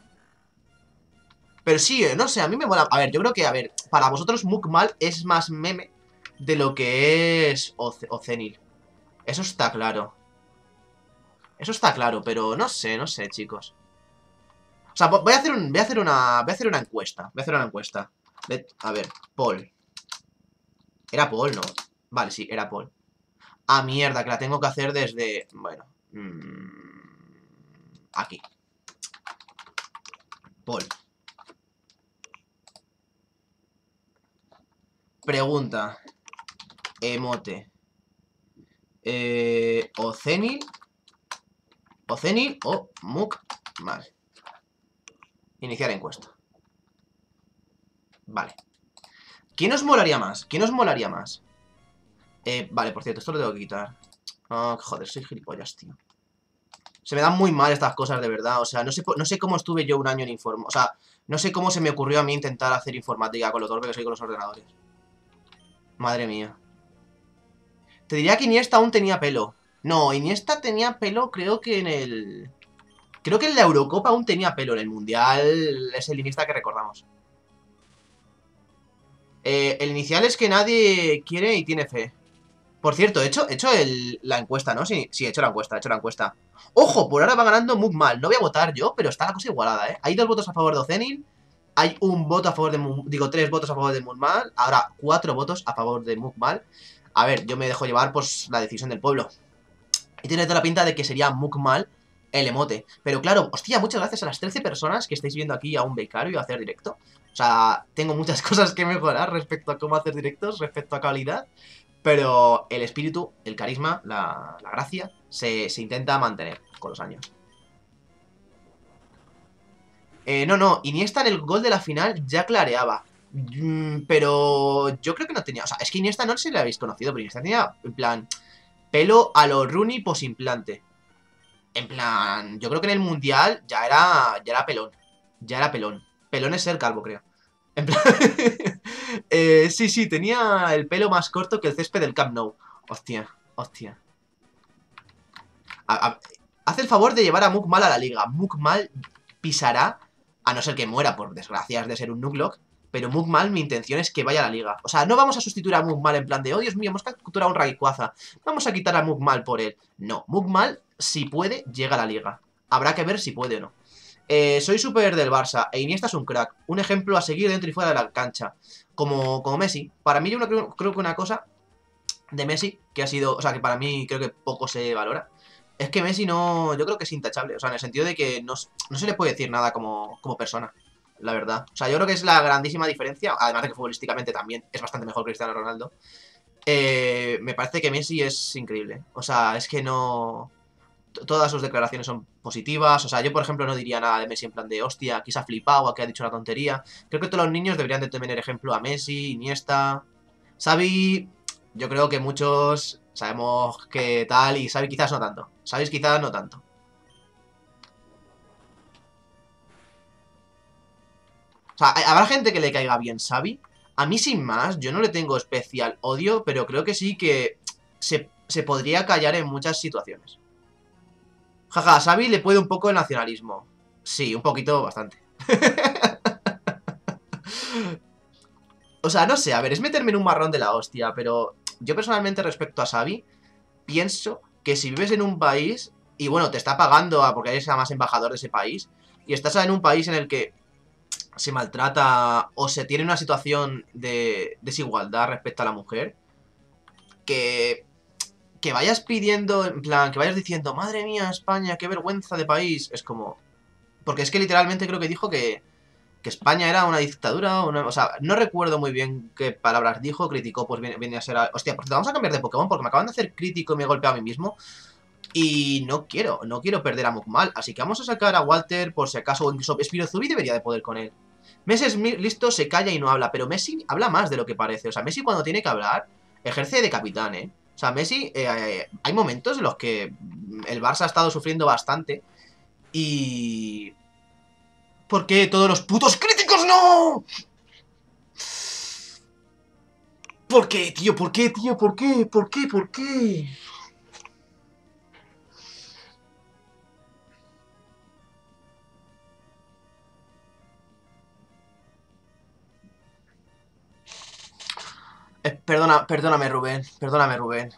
Pero sí, eh, no sé, a mí me mola. A ver, yo creo que, a ver, para vosotros Mukmal es más meme de lo que es Ocenil. Eso está claro. Eso está claro, pero no sé, no sé, chicos. O sea, voy a hacer un, voy a hacer una, voy a hacer una encuesta. Voy a hacer una encuesta. A ver, Paul. Era Paul, ¿no? Vale, sí, era Paul. Ah, mierda, que la tengo que hacer desde... Bueno. Mmm, aquí. Paul. Pregunta. Emote. Eh, Ocenil. Ocenil o Muk. Vale. Iniciar encuesta. Vale. ¿Quién os molaría más? ¿Quién os molaría más? Eh, vale, por cierto, esto lo tengo que quitar. Ah, joder, soy gilipollas, tío. Se me dan muy mal estas cosas, de verdad. O sea, no sé, no sé cómo estuve yo un año en informática. O sea, no sé cómo se me ocurrió a mí intentar hacer informática con lo torpe que soy con los ordenadores. Madre mía. Te diría que Iniesta aún tenía pelo. No, Iniesta tenía pelo, creo que en el... Creo que en la Eurocopa aún tenía pelo. En el Mundial es el Iniesta que recordamos. Eh, el inicial es que nadie quiere y tiene fe. Por cierto, he hecho, he hecho el, la encuesta, ¿no? Sí, sí, he hecho la encuesta, he hecho la encuesta. ¡Ojo! Por ahora va ganando muy mal. No voy a votar yo, pero está la cosa igualada, ¿eh? Hay dos votos a favor de Ocenil. Hay un voto a favor de... Digo, tres votos a favor de Mugmal. Ahora, cuatro votos a favor de Mugmal. A ver, yo me dejo llevar, pues, la decisión del pueblo. Y tiene toda la pinta de que sería Mugmal el emote. Pero claro, hostia, muchas gracias a las trece personas que estáis viendo aquí a un becario hacer directo. O sea, tengo muchas cosas que mejorar respecto a cómo hacer directos, respecto a calidad. Pero el espíritu, el carisma, la, la gracia, se, se intenta mantener con los años. Eh, no, no, Iniesta en el gol de la final ya clareaba. Mm, pero yo creo que no tenía... O sea, es que Iniesta no sé si le habéis conocido, pero Iniesta tenía, en plan, pelo a lo Rooney posimplante. En plan, yo creo que en el Mundial ya era, ya era pelón. Ya era pelón. Pelón es ser calvo, creo. En plan... eh, sí, sí, tenía el pelo más corto que el césped del Camp Nou. Hostia, hostia. A, a, haz el favor de llevar a Mugmal a la liga. Mugmal pisará, a no ser que muera por desgracias de ser un Nuzlocke, pero Mugmal, mi intención es que vaya a la liga. O sea, no vamos a sustituir a Mugmal en plan de, oh Dios mío, hemos capturado a un Rayquaza, vamos a quitar a Mugmal por él. No, Mugmal, si puede, llega a la liga. Habrá que ver si puede o no. Eh, soy súper del Barça e Iniesta es un crack. Un ejemplo a seguir dentro y fuera de la cancha. Como, como Messi. Para mí yo creo, creo que una cosa de Messi, que ha sido, o sea, que para mí creo que poco se valora, es que Messi no, yo creo que es intachable. O sea, en el sentido de que no, no se le puede decir nada como, como persona, la verdad. O sea, yo creo que es la grandísima diferencia, además de que futbolísticamente también es bastante mejor que Cristiano Ronaldo. Eh, me parece que Messi es increíble. O sea, es que no... Todas sus declaraciones son positivas. O sea, yo por ejemplo no diría nada de Messi en plan de hostia, aquí se ha flipado, aquí ha dicho una tontería. Creo que todos los niños deberían de tener ejemplo a Messi, Iniesta, Xavi. Yo creo que muchos sabemos que tal y Xavi quizás no tanto. Xavi quizás no tanto. O sea, habrá gente que le caiga bien Xavi. A mí sin más, yo no le tengo especial odio, pero creo que sí que se, se podría callar en muchas situaciones. Jaja, a Xavi le puede un poco el nacionalismo. Sí, un poquito, bastante. O sea, no sé, a ver, es meterme en un marrón de la hostia, pero yo personalmente respecto a Xavi, pienso que si vives en un país, y bueno, te está pagando a, porque eres además embajador de ese país, y estás en un país en el que se maltrata o se tiene una situación de desigualdad respecto a la mujer, que... que vayas pidiendo, en plan, que vayas diciendo, madre mía, España, qué vergüenza de país. Es como... Porque es que literalmente creo que dijo que, que España era una dictadura, una, o sea, no recuerdo muy bien qué palabras dijo, criticó, pues viene, viene a ser... A, hostia, pues vamos a cambiar de Pokémon porque me acaban de hacer crítico y me he golpeado a mí mismo. Y no quiero, no quiero perder a Mugmal, así que vamos a sacar a Walter por si acaso, o incluso Spirozubi debería de poder con él. Messi es listo, se calla y no habla, pero Messi habla más de lo que parece. O sea, Messi cuando tiene que hablar, ejerce de capitán, ¿eh? O sea, Messi, eh, hay momentos en los que el Barça ha estado sufriendo bastante. Y... ¿por qué todos los putos críticos no? ¿Por qué, tío? ¿Por qué, tío? ¿Por qué? ¿Por qué? ¿Por qué? Eh, perdona, perdóname, Rubén. Perdóname, Rubén.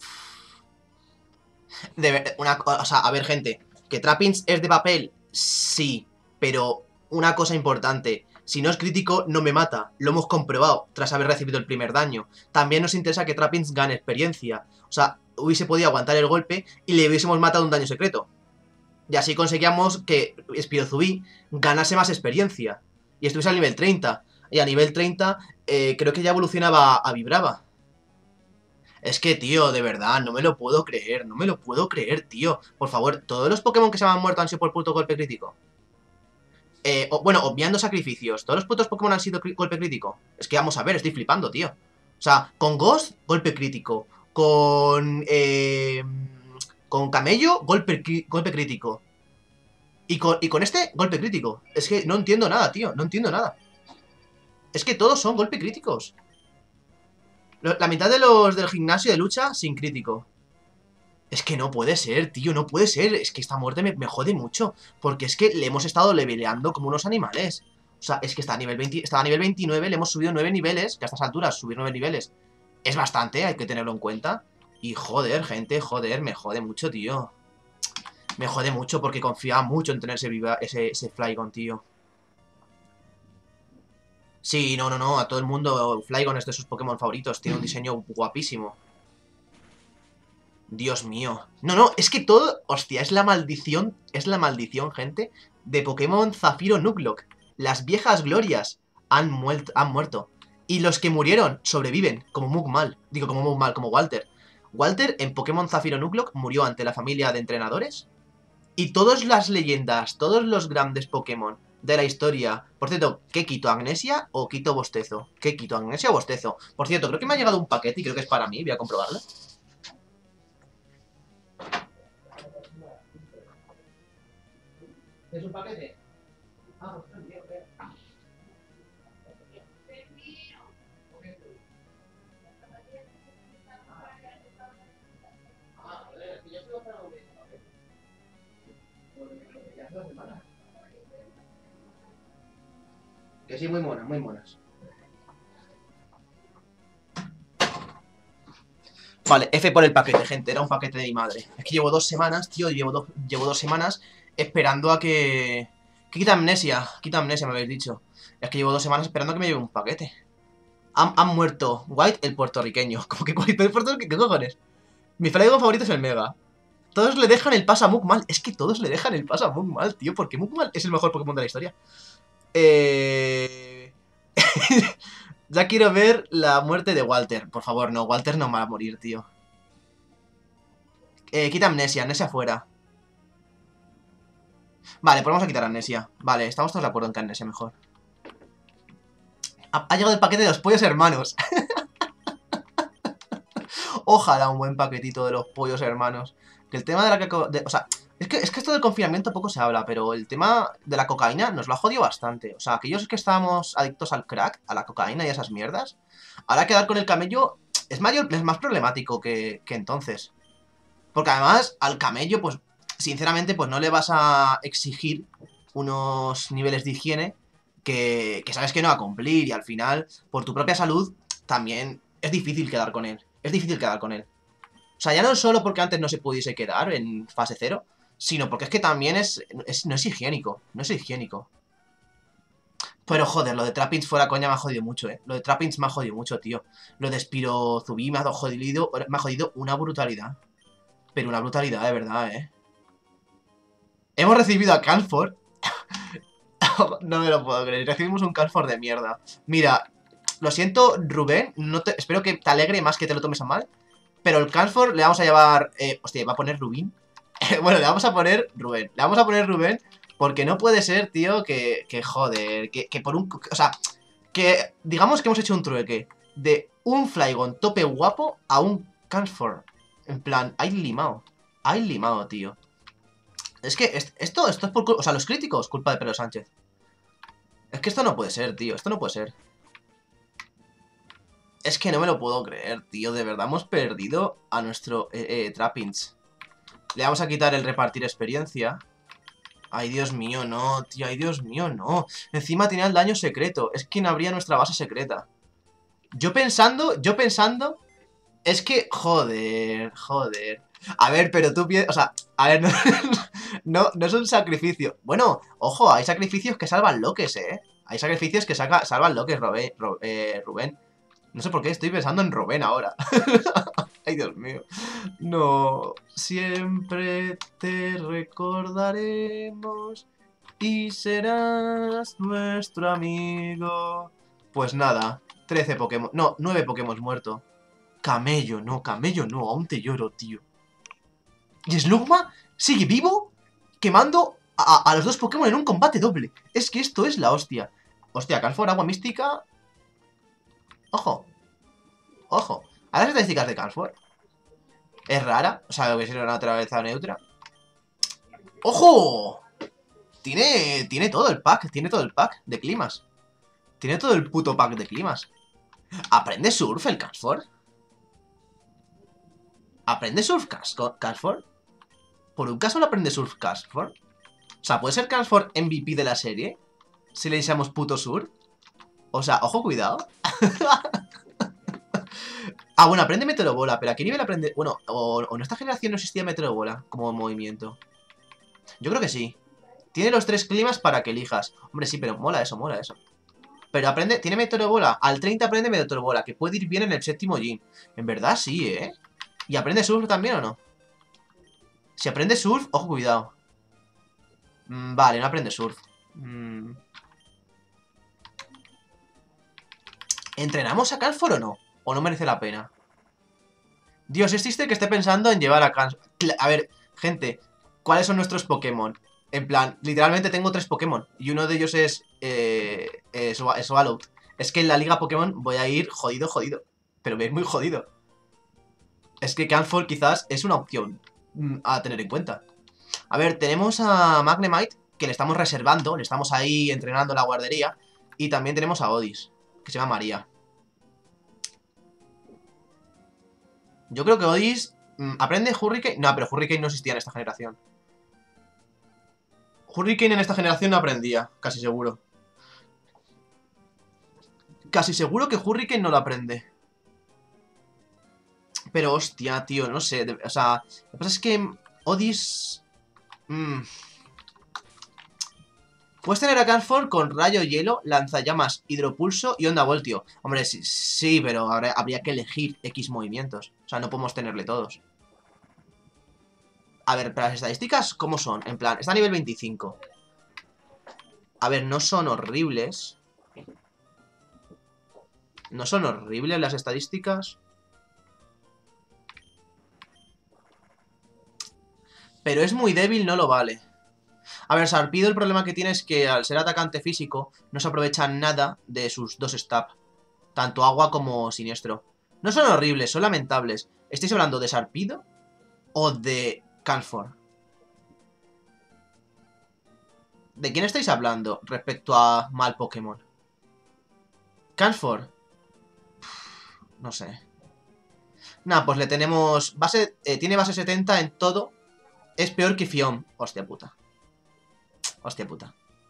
De ver, una, o sea, a ver, gente, que Trappings es de papel, sí, pero una cosa importante, si no es crítico, no me mata. Lo hemos comprobado tras haber recibido el primer daño. También nos interesa que Trappings gane experiencia. O sea, hubiese podido aguantar el golpe y le hubiésemos matado un daño secreto. Y así conseguíamos que Spirozubí ganase más experiencia. Y estuviese al nivel treinta. Y a nivel treinta eh, creo que ya evolucionaba a Vibrava. Es que, tío, de verdad, no me lo puedo creer. No me lo puedo creer, tío. Por favor, ¿todos los Pokémon que se me han muerto han sido por puto golpe crítico? Eh, o, bueno, obviando sacrificios. ¿Todos los putos Pokémon han sido golpe crítico? Es que vamos a ver, estoy flipando, tío. O sea, con Ghost, golpe crítico. Con... Eh, con Camello, golpe, golpe crítico. Y con, y con este, golpe crítico. Es que no entiendo nada, tío. No entiendo nada. Es que todos son golpe críticos. La mitad de los del gimnasio de lucha sin crítico. Es que no puede ser, tío, no puede ser. Es que esta muerte me, me jode mucho. Porque es que le hemos estado leveleando como unos animales. O sea, es que está a nivel veinte, estaba a nivel veintinueve, le hemos subido nueve niveles. Que a estas alturas subir nueve niveles es bastante, hay que tenerlo en cuenta. Y joder, gente, joder, me jode mucho, tío. Me jode mucho porque confiaba mucho en tener ese, ese, ese Flygon, tío. Sí, no, no, no, a todo el mundo Flygon es de sus Pokémon favoritos. Tiene un diseño guapísimo. Dios mío. No, no, es que todo... Hostia, es la maldición, es la maldición, gente, de Pokémon Zafiro Nuzlocke. Las viejas glorias han, muerto, han muerto. Y los que murieron sobreviven, como Mugmal. Digo, como Mugmal, como Walter. Walter en Pokémon Zafiro Nuzlocke murió ante la familia de entrenadores. Y todas las leyendas, todos los grandes Pokémon de la historia... Por cierto, ¿qué quito? ¿Amnesia o quito bostezo? ¿Qué quito? ¿Amnesia o bostezo? Por cierto, creo que me ha llegado un paquete y creo que es para mí. Voy a comprobarlo. ¿Es un paquete? Ah, pues está bien, ah, joder, que yo se lo traigo bien, porque ya es dos semanas. Que sí, muy monas, muy monas. Vale, F por el paquete, gente, era un paquete de mi madre. Es que llevo dos semanas, tío, llevo, do, llevo dos semanas esperando a que... que quita amnesia, quita amnesia, me habéis dicho. Es que llevo dos semanas esperando a que me lleve un paquete. Han, han muerto White, el puertorriqueño. Como que White, el puertorriqueño, ¿qué cojones? Mi Flygon favorito es el Mega. Todos le dejan el paso a Mugmal. Es que todos le dejan el paso a Mugmal, tío, porque Mugmal es el mejor Pokémon de la historia. Eh... Ya quiero ver la muerte de Walter. Por favor, no, Walter no va a morir, tío. Eh, quita amnesia, amnesia fuera. Vale, pues vamos a quitar amnesia. Vale, estamos todos de acuerdo en que amnesia mejor. Ha, ha llegado el paquete de los pollos hermanos. Ojalá un buen paquetito de los pollos hermanos. Que el tema de la que... De, o sea, es que, es que esto del confinamiento poco se habla, pero el tema de la cocaína nos lo ha jodido bastante. O sea, aquellos que estábamos adictos al crack, a la cocaína y a esas mierdas, ahora quedar con el camello es, mayor, es más problemático que, que entonces. Porque además, al camello, pues, sinceramente, pues no le vas a exigir unos niveles de higiene que, que sabes que no va a cumplir. Y al final, por tu propia salud, también es difícil quedar con él. Es difícil quedar con él. O sea, ya no solo porque antes no se pudiese quedar en fase cero, sino porque es que también es, es no es higiénico. No es higiénico. Pero joder, lo de Trapinch fuera coña me ha jodido mucho, eh. Lo de Trapinch me ha jodido mucho, tío. Lo de Spirozubí me ha jodido, me ha jodido una brutalidad. Pero una brutalidad, de verdad, eh. Hemos recibido a Calfor. No me lo puedo creer. Recibimos un Calfor de mierda. Mira, lo siento, Rubén. No te, espero que te alegre más que te lo tomes a mal. Pero el Calfor le vamos a llevar... Eh, hostia, ¿va a poner Rubín? Bueno, le vamos a poner Rubén. Le vamos a poner Rubén porque no puede ser, tío, que, que joder, que, que por un... O sea, que digamos que hemos hecho un trueque de un Flygon tope guapo a un Calfor. En plan, hay limado. Hay limado, tío. Es que esto, esto es por... O sea, los críticos, culpa de Pedro Sánchez. Es que esto no puede ser, tío. Esto no puede ser. Es que no me lo puedo creer, tío. De verdad hemos perdido a nuestro eh, eh, Trapinch. Le vamos a quitar el repartir experiencia. Ay, Dios mío, no, tío. Ay, Dios mío, no. Encima tenía el daño secreto. Es quien abría nuestra base secreta. Yo pensando, yo pensando... Es que, joder, joder. A ver, pero tú piensas... O sea, a ver, no, no, no es un sacrificio. Bueno, ojo, hay sacrificios que salvan loques, ¿eh? Hay sacrificios que saca, salvan loques, Robé, Ro, eh, Rubén. No sé por qué estoy pensando en Robin ahora. Ay, Dios mío. No. Siempre te recordaremos y serás nuestro amigo. Pues nada. trece Pokémon. No, nueve Pokémon muertos. Camello, no, Camello no. Aún te lloro, tío. ¿Y Slugma sigue vivo? Quemando a, a los dos Pokémon en un combate doble. Es que esto es la hostia. Hostia, Calfor, agua mística. Ojo. Ojo. A las estadísticas de Calfor. Es rara. O sea, lo que sirve una naturaleza neutra. ¡Ojo! Tiene, tiene todo el pack. Tiene todo el pack de climas. Tiene todo el puto pack de climas. ¿Aprende surf el Calfor? ¿Aprende surf Calfor? ¿Por un caso no aprende surf Calfor? O sea, ¿puede ser Calfor M V P de la serie? Si le decíamos puto surf. O sea, ojo, cuidado. Ah, bueno, aprende Meteorobola. ¿Pero a qué nivel aprende? Bueno, o, o en esta generación no existía Meteorobola como movimiento. Yo creo que sí. Tiene los tres climas para que elijas. Hombre, sí, pero mola eso, mola eso. Pero aprende, tiene Meteorobola. Al treinta aprende Meteorobola, que puede ir bien en el séptimo gym. En verdad sí, ¿eh? ¿Y aprende surf también o no? Si aprende surf, ojo, cuidado. Mm, vale, no aprende surf. Mm. ¿Entrenamos a Calfor o no? ¿O no merece la pena? Dios, es triste que esté pensando en llevar a Calfor. A ver, gente, ¿cuáles son nuestros Pokémon? En plan, literalmente tengo tres Pokémon. Y uno de ellos es... Eh, eh, Swallow. Es que en la liga Pokémon voy a ir jodido, jodido. Pero voy a ir muy jodido. Es que Calfor quizás es una opción a tener en cuenta. A ver, tenemos a Magnemite, que le estamos reservando. Le estamos ahí entrenando en la guardería. Y también tenemos a Odis, que se llama María. Yo creo que Odis... Mmm, ¿aprende Hurricane? No, pero Hurricane no existía en esta generación. Hurricane en esta generación no aprendía, casi seguro. Casi seguro que Hurricane no lo aprende. Pero hostia, tío, no sé. De, o sea, lo que pasa es que Odis... Mmm... Puedes tener a Calfor con rayo hielo, lanzallamas, hidropulso y onda voltio. Hombre, sí, sí pero habría, habría que elegir X movimientos. O sea, no podemos tenerle todos. A ver, pero las estadísticas, ¿cómo son? En plan, está a nivel veinticinco. A ver, no son horribles. No son horribles las estadísticas. Pero es muy débil, no lo vale. A ver, Sarpido el problema que tiene es que al ser atacante físico no se aprovecha nada de sus dos stats. Tanto agua como siniestro. No son horribles, son lamentables. ¿Estáis hablando de Sarpido o de Calfor? ¿De quién estáis hablando respecto a mal Pokémon? Calfor. No sé. Nah, pues le tenemos... base eh, Tiene base setenta en todo. Es peor que Fion. Hostia puta. Hostia puta.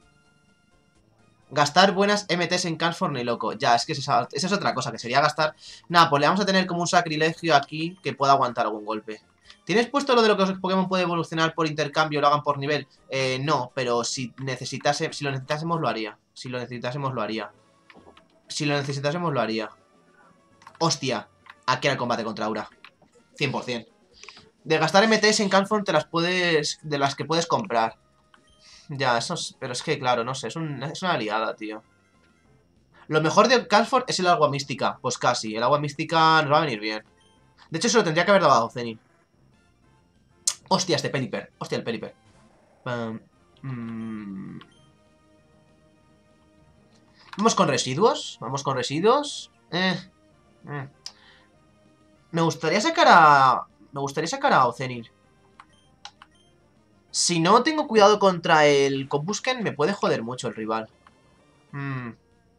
Gastar buenas M Ts en Calfor ni loco. Ya, es que esa, esa es otra cosa, que sería gastar... Nada, pues le vamos a tener como un sacrilegio aquí que pueda aguantar algún golpe. ¿Tienes puesto lo de lo que los Pokémon puede evolucionar por intercambio o lo hagan por nivel? Eh, no, pero si necesitase, si lo necesitásemos lo haría. Si lo necesitásemos lo haría. Si lo necesitásemos lo haría. Hostia, aquí era el combate contra Aura. cien por cien. De gastar M Ts en Calfor te las puedes... de las que puedes comprar. Ya, eso es... Pero es que, claro, no sé, es, un, es una liada, tío. Lo mejor de Calfor es el agua mística. Pues casi, el agua mística nos va a venir bien. De hecho, se lo tendría que haber dado a Ocenin. Hostia, este Pelipper. Hostia, el Pelipper. Um, mm. Vamos con residuos. Vamos con residuos. Eh, eh. Me gustaría sacar a... Me gustaría sacar a Ocenin. Si no tengo cuidado contra el Combusken, me puede joder mucho el rival. Mm.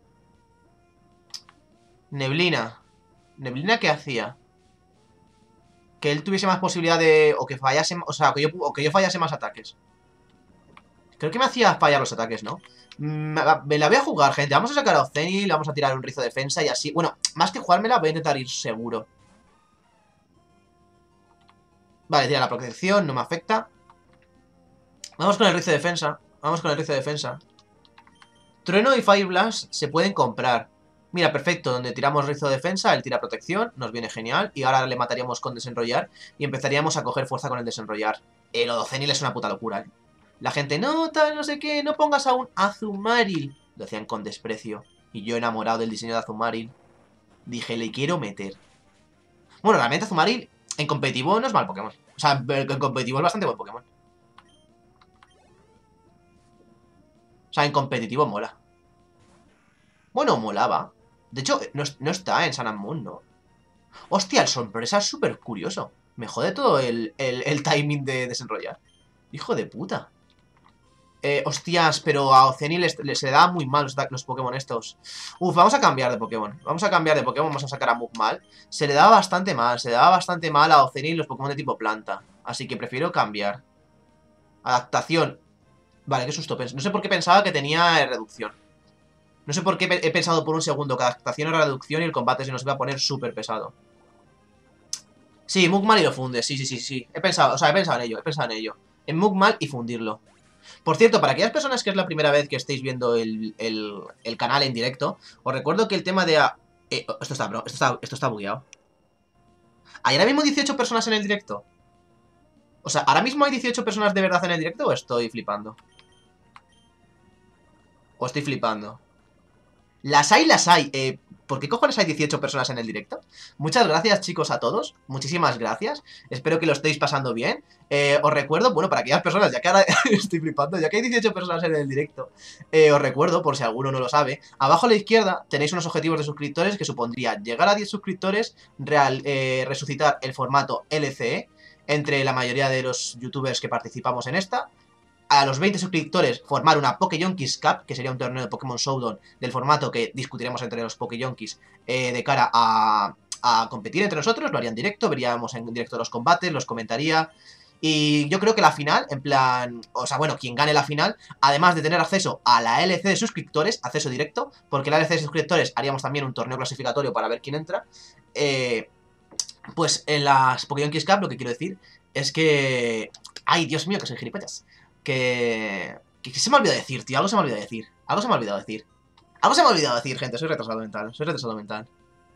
Neblina. ¿Neblina qué hacía? Que él tuviese más posibilidad de... O que fallase... O sea, que yo, o que yo fallase más ataques. Creo que me hacía fallar los ataques, ¿no? Me, me la voy a jugar, gente. Vamos a sacar a Oceanil, vamos a tirar un rizo de defensa y así... Bueno, más que jugármela, voy a intentar ir seguro. Vale, tira la protección, no me afecta. Vamos con el rizo de defensa. Vamos con el rizo de defensa. Trueno y Fire Blast se pueden comprar. Mira, perfecto, donde tiramos rizo defensa, él tira protección, nos viene genial. Y ahora le mataríamos con desenrollar y empezaríamos a coger fuerza con el desenrollar. El Odocenil es una puta locura, ¿eh? La gente, no, tal, no sé qué, no pongas a un Azumarill. Lo decían con desprecio. Y yo, enamorado del diseño de Azumarill, dije, le quiero meter. Bueno, realmente Azumarill en competitivo no es mal Pokémon. O sea, en competitivo es bastante buen Pokémon. O sea, en competitivo mola. Bueno, molaba. De hecho, no, no está en Sun and Moon, ¿no? Hostia, el sorpresa es súper curioso. Me jode todo el, el, el timing de desenrollar. Hijo de puta. Eh, hostias, pero a Ocenil les, les, le da muy mal los, los Pokémon estos. Uf, vamos a cambiar de Pokémon. Vamos a cambiar de Pokémon, vamos a sacar a Mugmal. Se le da bastante mal, se le da bastante mal a Ocenil los Pokémon de tipo planta. Así que prefiero cambiar. Adaptación. Vale, qué susto. No sé por qué pensaba que tenía reducción. No sé por qué he pensado por un segundo que adaptación era reducción y el combate se nos iba a poner súper pesado. Sí, Mugmal y lo funde, sí, sí, sí, sí. He pensado, o sea, he pensado en ello, he pensado en ello. En Mugmal y fundirlo. Por cierto, para aquellas personas que es la primera vez que estéis viendo el, el, el canal en directo, os recuerdo que el tema de... A... Eh, esto está, bro, esto está, esto está bugueado. ¿Hay ahora mismo dieciocho personas en el directo? O sea, ¿ahora mismo hay dieciocho personas de verdad en el directo o estoy flipando? ¿O estoy flipando? Las hay, las hay. Eh, ¿Por qué cojones hay dieciocho personas en el directo? Muchas gracias, chicos, a todos. Muchísimas gracias. Espero que lo estéis pasando bien. Eh, os recuerdo, bueno, para aquellas personas, ya que ahora estoy flipando, ya que hay dieciocho personas en el directo, eh, os recuerdo, por si alguno no lo sabe, abajo a la izquierda tenéis unos objetivos de suscriptores que supondría llegar a diez suscriptores, real, eh, resucitar el formato L C E entre la mayoría de los youtubers que participamos en esta, a los veinte suscriptores formar una Pokéyonkis Cup, que sería un torneo de Pokémon Showdown del formato que discutiremos entre los Pokéyonkis eh, de cara a, a competir entre nosotros. Lo harían directo, veríamos en directo los combates, los comentaría. Y yo creo que la final, en plan, o sea, bueno, quien gane la final, además de tener acceso a la L C de suscriptores, acceso directo, porque la L C de suscriptores haríamos también un torneo clasificatorio para ver quién entra, eh, pues en las Pokéyonkis Cup lo que quiero decir es que... ¡Ay, Dios mío, que soy gilipollas! Que... que... que se me ha olvidado decir, tío, algo se me ha olvidado decir. Algo se me ha olvidado decir. Algo se me ha olvidado decir, gente, soy retrasado mental, soy retrasado mental.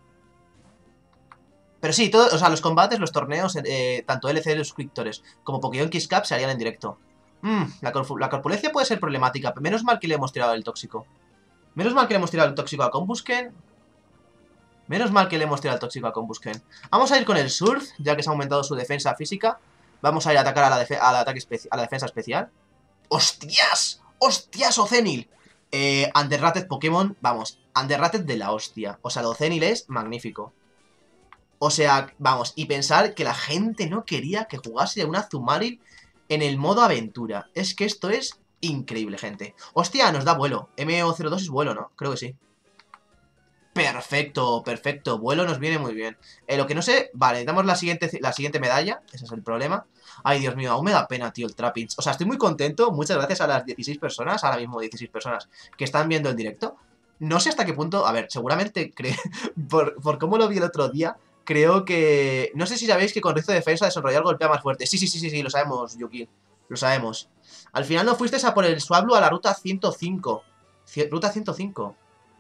Pero sí, todo, o sea, los combates, los torneos, eh, tanto L C de suscriptores como Pokéyonkis Cup se harían en directo. Mmm, la, la corpulencia puede ser problemática. Menos mal que le hemos tirado el tóxico. Menos mal que le hemos tirado el tóxico a Combusken. Menos mal que le hemos tirado el tóxico a Combusken. Vamos a ir con el Surf, ya que se ha aumentado su defensa física. Vamos a ir a atacar a la, al ataque a la defensa especial. ¡Hostias! ¡Hostias, Ocenil! Eh, Underrated Pokémon, vamos, Underrated de la hostia. O sea, el Ocenil es magnífico. O sea, vamos, y pensar que la gente no quería que jugase a un Azumarill en el modo aventura. Es que esto es increíble, gente. Hostia, nos da vuelo. M O cero dos es vuelo, ¿no? Creo que sí. Perfecto, perfecto. Vuelo nos viene muy bien. Eh, lo que no sé... Vale, damos la siguiente, la siguiente medalla. Ese es el problema. Ay, Dios mío, aún me da pena, tío, el Trapinch. O sea, estoy muy contento. Muchas gracias a las dieciséis personas, ahora mismo dieciséis personas, que están viendo el directo. No sé hasta qué punto... A ver, seguramente... Cre... por, por cómo lo vi el otro día... Creo que... No sé si sabéis que con rizo de defensa desenrollar golpea más fuerte. Sí, sí, sí, sí, sí, lo sabemos, Yuki. Lo sabemos. Al final no fuiste a por el Swablu a la ruta ciento cinco. C ruta ciento cinco.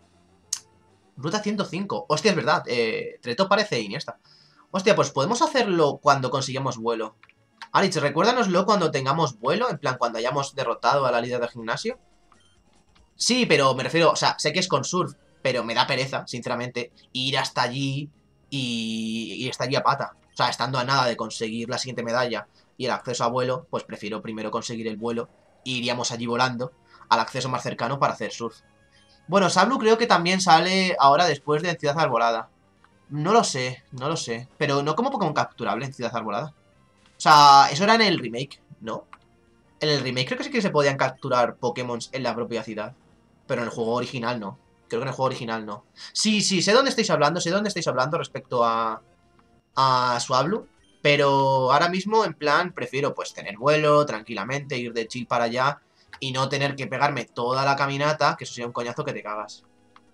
Ruta ciento cinco. Hostia, es verdad. Eh, Treto parece Iniesta. Hostia, pues podemos hacerlo cuando consigamos vuelo. Alex, recuérdanoslo cuando tengamos vuelo. En plan, cuando hayamos derrotado a la líder del gimnasio. Sí, pero me refiero... O sea, sé que es con surf, pero me da pereza, sinceramente, ir hasta allí y, y estar allí a pata. O sea, estando a nada de conseguir la siguiente medalla y el acceso a vuelo, pues prefiero primero conseguir el vuelo e iríamos allí volando al acceso más cercano para hacer surf. Bueno, Sablu creo que también sale ahora después de Ciudad Arbolada. No lo sé, no lo sé. Pero no como Pokémon capturable en Ciudad Arbolada. O sea, eso era en el remake, ¿no? En el remake creo que sí que se podían capturar Pokémon en la propia ciudad. Pero en el juego original no. Creo que en el juego original no. Sí, sí, sé dónde estáis hablando, sé dónde estáis hablando respecto a... A Swablu. Pero ahora mismo, en plan, prefiero pues tener vuelo, tranquilamente, ir de chill para allá y no tener que pegarme toda la caminata, que eso sería un coñazo que te cagas.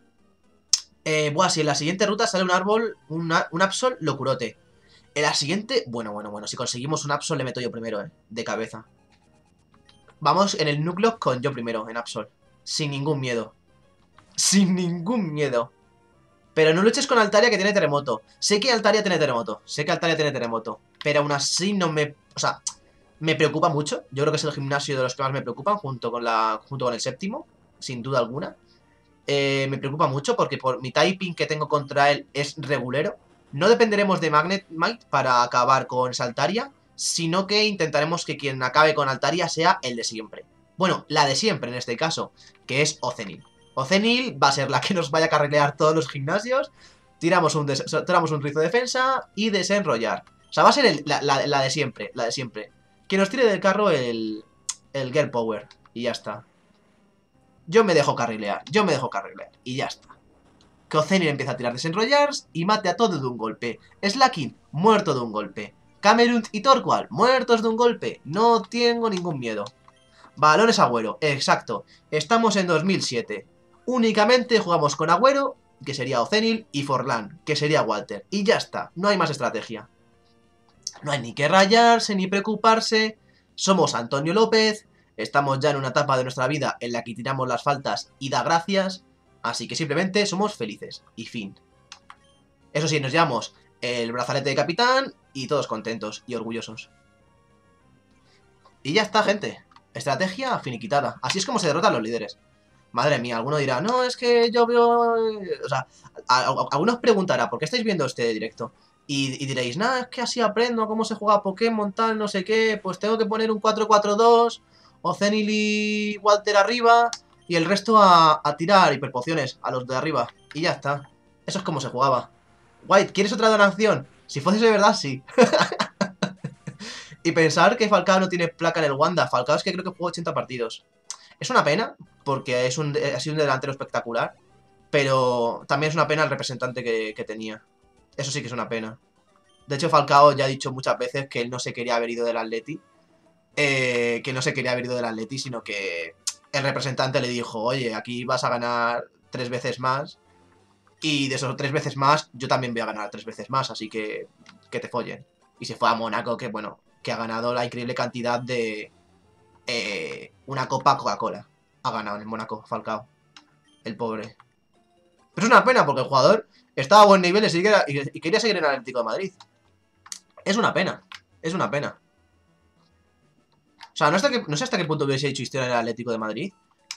Eh, buah, si en la siguiente ruta sale un árbol, una, un Absol, locurote. En la siguiente, bueno, bueno, bueno, si conseguimos un Absol le meto yo primero, eh, de cabeza. Vamos en el núcleo con yo primero, en Absol. Sin ningún miedo. Sin ningún miedo. Pero no luches con Altaria, que tiene terremoto. Sé que Altaria tiene terremoto. Sé que Altaria tiene terremoto. Pero aún así no me... O sea, me preocupa mucho. Yo creo que es el gimnasio de los que más me preocupan, junto con, la, junto con el séptimo, sin duda alguna. Eh, me preocupa mucho porque por mi typing que tengo contra él es regulero. No dependeremos de Magnemite para acabar con Altaria, sino que intentaremos que quien acabe con Altaria sea el de siempre. Bueno, la de siempre en este caso, que es Ocenil. Ocenil va a ser la que nos vaya a carrilear todos los gimnasios. Tiramos un, tiramos un rizo de defensa y desenrollar. O sea, va a ser el, la, la, la de siempre, la de siempre. Que nos tire del carro el, el Girl Power. Y ya está. Yo me dejo carrilear, yo me dejo carrilear. Y ya está. Que Ocenil empieza a tirar desenrollars y mate a todos de un golpe. Slaking, muerto de un golpe. Camerunt y Torqual, muertos de un golpe. No tengo ningún miedo. Balones Agüero, exacto. Estamos en dos mil siete. Únicamente jugamos con Agüero, que sería Ocenil, y Forlán, que sería Walter. Y ya está, no hay más estrategia. No hay ni que rayarse, ni preocuparse. Somos Antonio López. Estamos ya en una etapa de nuestra vida en la que tiramos las faltas y da gracias. Así que simplemente somos felices. Y fin. Eso sí, nos llevamos el brazalete de capitán y todos contentos y orgullosos. Y ya está, gente. Estrategia finiquitada. Así es como se derrotan los líderes. Madre mía, alguno dirá, no, es que yo veo... O sea, a, a, a algunos preguntará, ¿por qué estáis viendo este directo? Y, y diréis, nada, es que así aprendo cómo se juega Pokémon, tal, no sé qué. Pues tengo que poner un cuatro cuatro dos, Ocenil y Walter arriba, y el resto a, a tirar hiperpociones a los de arriba. Y ya está. Eso es como se jugaba. White, ¿quieres otra donación? Si fuese de verdad, sí. Y pensar que Falcao no tiene placa en el Wanda. Falcao es que creo que jugó ochenta partidos. Es una pena, porque es un, ha sido un delantero espectacular. Pero también es una pena el representante que, que tenía. Eso sí que es una pena. De hecho, Falcao ya ha dicho muchas veces que él no se quería haber ido del Atleti. Eh, que no se quería haber ido del Atleti, sino que el representante le dijo, oye, aquí vas a ganar tres veces más. Y de esos tres veces más, yo también voy a ganar tres veces más. Así que, que te follen. Y se fue a Mónaco, que bueno, que ha ganado la increíble cantidad de... Eh, una copa Coca-Cola. Ha ganado en el Mónaco, Falcao. El pobre. Pero es una pena porque el jugador estaba a buen nivel y, sigue, y, y quería seguir en el Atlético de Madrid. Es una pena. Es una pena. O sea, no, hasta que, no sé hasta qué punto hubiese hecho historia en el Atlético de Madrid.